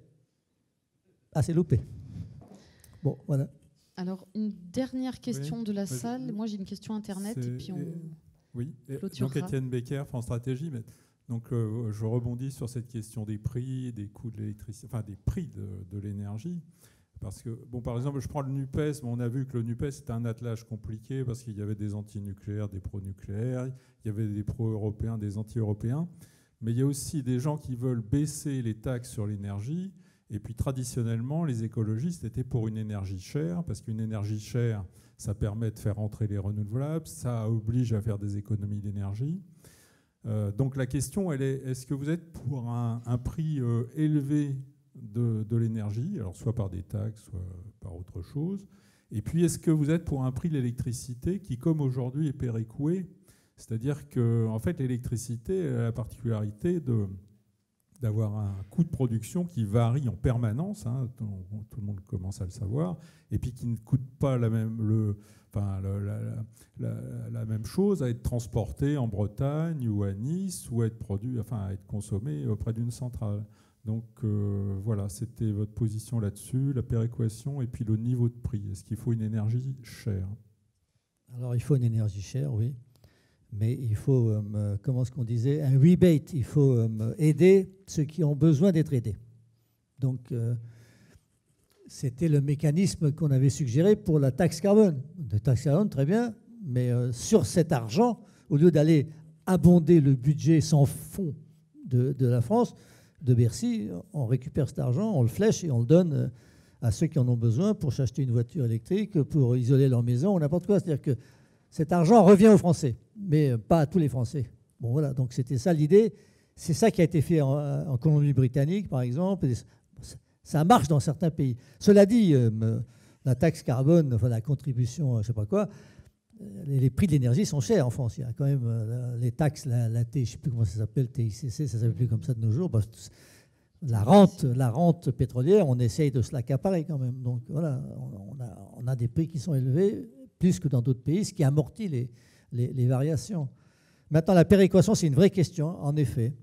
Ah, c'est loupé. Bon, voilà. Alors, une dernière question oui. de la salle. Moi, j'ai une question Internet et puis on Oui, clôturera. Donc Étienne Becker, France Stratégie. Mais donc, euh, je rebondis sur cette question des prix, des coûts de l'électricité, enfin des prix de, de l'énergie. Parce que, bon, par exemple, je prends le NUPES, mais on a vu que le NUPES, c'était un attelage compliqué parce qu'il y avait des anti-nucléaires, des pro-nucléaires, il y avait des pro-européens, des anti-européens. Mais il y a aussi des gens qui veulent baisser les taxes sur l'énergie. Et puis traditionnellement, les écologistes étaient pour une énergie chère, parce qu'une énergie chère, ça permet de faire entrer les renouvelables, ça oblige à faire des économies d'énergie. Euh, donc la question, elle est, est-ce que vous êtes pour un, un prix euh, élevé de, de l'énergie, alors soit par des taxes, soit par autre chose. Et puis, est-ce que vous êtes pour un prix de l'électricité qui, comme aujourd'hui, est péréqué? C'est-à-dire que, en fait, l'électricité a la particularité de... d'avoir un coût de production qui varie en permanence, hein, tout, tout le monde commence à le savoir, et puis qui ne coûte pas la même, le, enfin, la, la, la, la même chose à être transporté en Bretagne ou à Nice, ou à être produit, enfin, à être consommé auprès d'une centrale. Donc euh, voilà, c'était votre position là-dessus, la péréquation et puis le niveau de prix. Est-ce qu'il faut une énergie chère? Alors il faut une énergie chère, oui. Mais il faut, euh, comment est-ce qu'on disait, un rebate. Il faut euh, aider ceux qui ont besoin d'être aidés. Donc, euh, c'était le mécanisme qu'on avait suggéré pour la taxe carbone. La taxe carbone, très bien, mais euh, sur cet argent, au lieu d'aller abonder le budget sans fond de, de la France, de Bercy, on récupère cet argent, on le flèche et on le donne à ceux qui en ont besoin pour s'acheter une voiture électrique, pour isoler leur maison, ou n'importe quoi. C'est-à-dire que cet argent revient aux Français, mais pas à tous les Français. Bon, voilà, donc c'était ça l'idée. C'est ça qui a été fait en, en Colombie-Britannique, par exemple. Ça marche dans certains pays. Cela dit, euh, la taxe carbone, enfin la contribution, je ne sais pas quoi, les, les prix de l'énergie sont chers en France. Il y a quand même euh, les taxes, la, la T, je ne sais plus comment ça s'appelle, T I C C, ça ne s'appelle plus comme ça de nos jours. Bah, la rente, la rente pétrolière, on essaye de se l'accaparer quand même. Donc voilà, on, on, a, on a des prix qui sont élevés, plus que dans d'autres pays, ce qui amortit les, les, les variations. Maintenant, la péréquation, c'est une vraie question, en effet.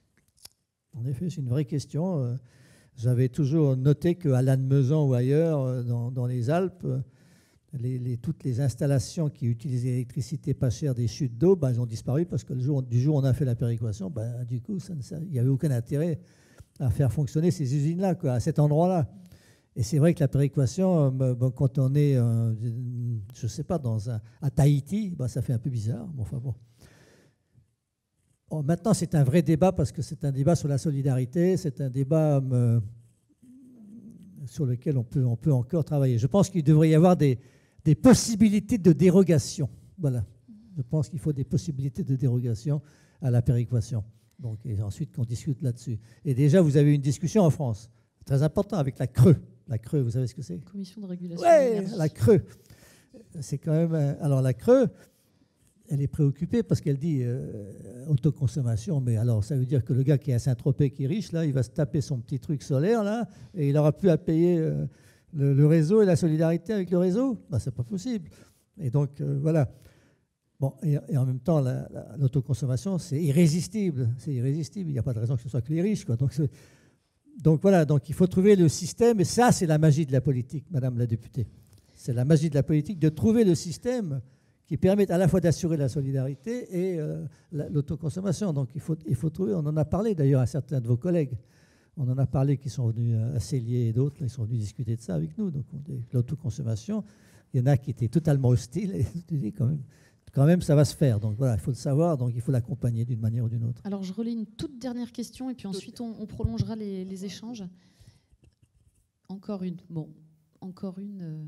En effet, c'est une vraie question. J'avais toujours noté qu'à Lannemezan ou ailleurs, dans, dans les Alpes, les, les, toutes les installations qui utilisaient l'électricité pas chère des chutes d'eau, ben, elles ont disparu parce que le jour, du jour où on a fait la péréquation, ben, du coup, il n'y avait aucun intérêt à faire fonctionner ces usines-là, quoi, à cet endroit-là. Et c'est vrai que la péréquation, bon, quand on est, euh, je ne sais pas, dans un, à Tahiti, ben, ça fait un peu bizarre. Bon, enfin, bon. Bon, maintenant, c'est un vrai débat parce que c'est un débat sur la solidarité, c'est un débat euh, sur lequel on peut, on peut encore travailler. Je pense qu'il devrait y avoir des, des possibilités de dérogation. Voilà. Je pense qu'il faut des possibilités de dérogation à la péréquation. Donc, et ensuite, qu'on discute là-dessus. Et déjà, vous avez une discussion en France, très importante, avec la Creux. La Creux, vous savez ce que c'est? Commission de régulation. Oui, la Creux. C'est quand même... Alors, la Creux, elle est préoccupée parce qu'elle dit euh, autoconsommation, mais alors ça veut dire que le gars qui est à Saint-Tropez, qui est riche, là, il va se taper son petit truc solaire, là, et il n'aura plus à payer euh, le, le réseau et la solidarité avec le réseau. Ben, c'est pas possible. Et donc, euh, voilà. Bon, et, et en même temps, la, la, l'autoconsommation, c'est irrésistible. C'est irrésistible. Il n'y a pas de raison que ce soit que les riches, quoi. Donc, donc voilà, donc il faut trouver le système, et ça, c'est la magie de la politique, Madame la députée. C'est la magie de la politique de trouver le système qui permet à la fois d'assurer la solidarité et euh, la, l'autoconsommation. Donc il faut, il faut trouver, on en a parlé d'ailleurs à certains de vos collègues, on en a parlé qui sont venus à Cellier et d'autres, ils sont venus discuter de ça avec nous. Donc on dit, l'autoconsommation, il y en a qui étaient totalement hostiles, et je dis quand même, quand même ça va se faire. Donc voilà, il faut le savoir, donc il faut l'accompagner d'une manière ou d'une autre. Alors je relais une toute dernière question et puis ensuite on, on prolongera les, les échanges. Encore une, bon, encore une... Euh...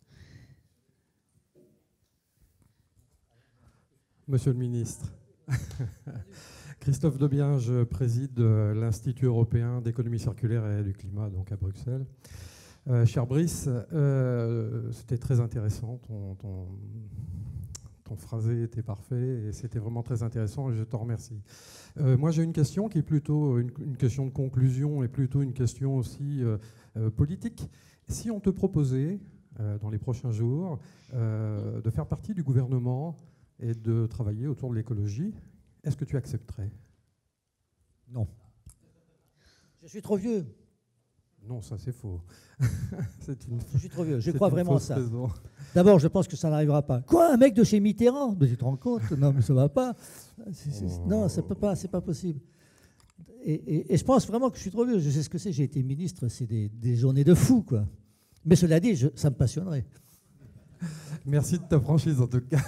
Monsieur le ministre, Christophe Debien, je préside l'Institut européen d'économie circulaire et du climat, donc à Bruxelles. Euh, cher Brice, euh, c'était très intéressant, ton, ton, ton phrasé était parfait et c'était vraiment très intéressant et je t'en remercie. Euh, moi j'ai une question qui est plutôt une, une question de conclusion et plutôt une question aussi euh, euh, politique. Si on te proposait, euh, dans les prochains jours, euh, de faire partie du gouvernement et de travailler autour de l'écologie, est-ce que tu accepterais? Non. Je suis trop vieux. Non, ça c'est faux. C'est une, je suis trop vieux, je crois vraiment à ça. Raison. D'abord, je pense que ça n'arrivera pas. Quoi, un mec de chez Mitterrand? Mais tu te rends compte? Non, mais ça ne va pas. C'est, c'est, oh. Non, ça peut pas, c'est pas possible. Et, et, et je pense vraiment que je suis trop vieux. Je sais ce que c'est, j'ai été ministre, c'est des, des journées de fou, quoi. Mais cela dit, je, ça me passionnerait. Merci de ta franchise en tout cas.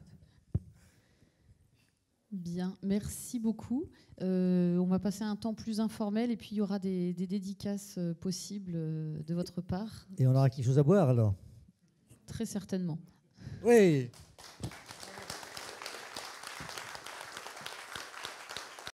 Bien, merci beaucoup. Euh, on va passer un temps plus informel et puis il y aura des, des dédicaces euh, possibles euh, de votre part. Et on aura quelque chose à boire alors? Très certainement. Oui.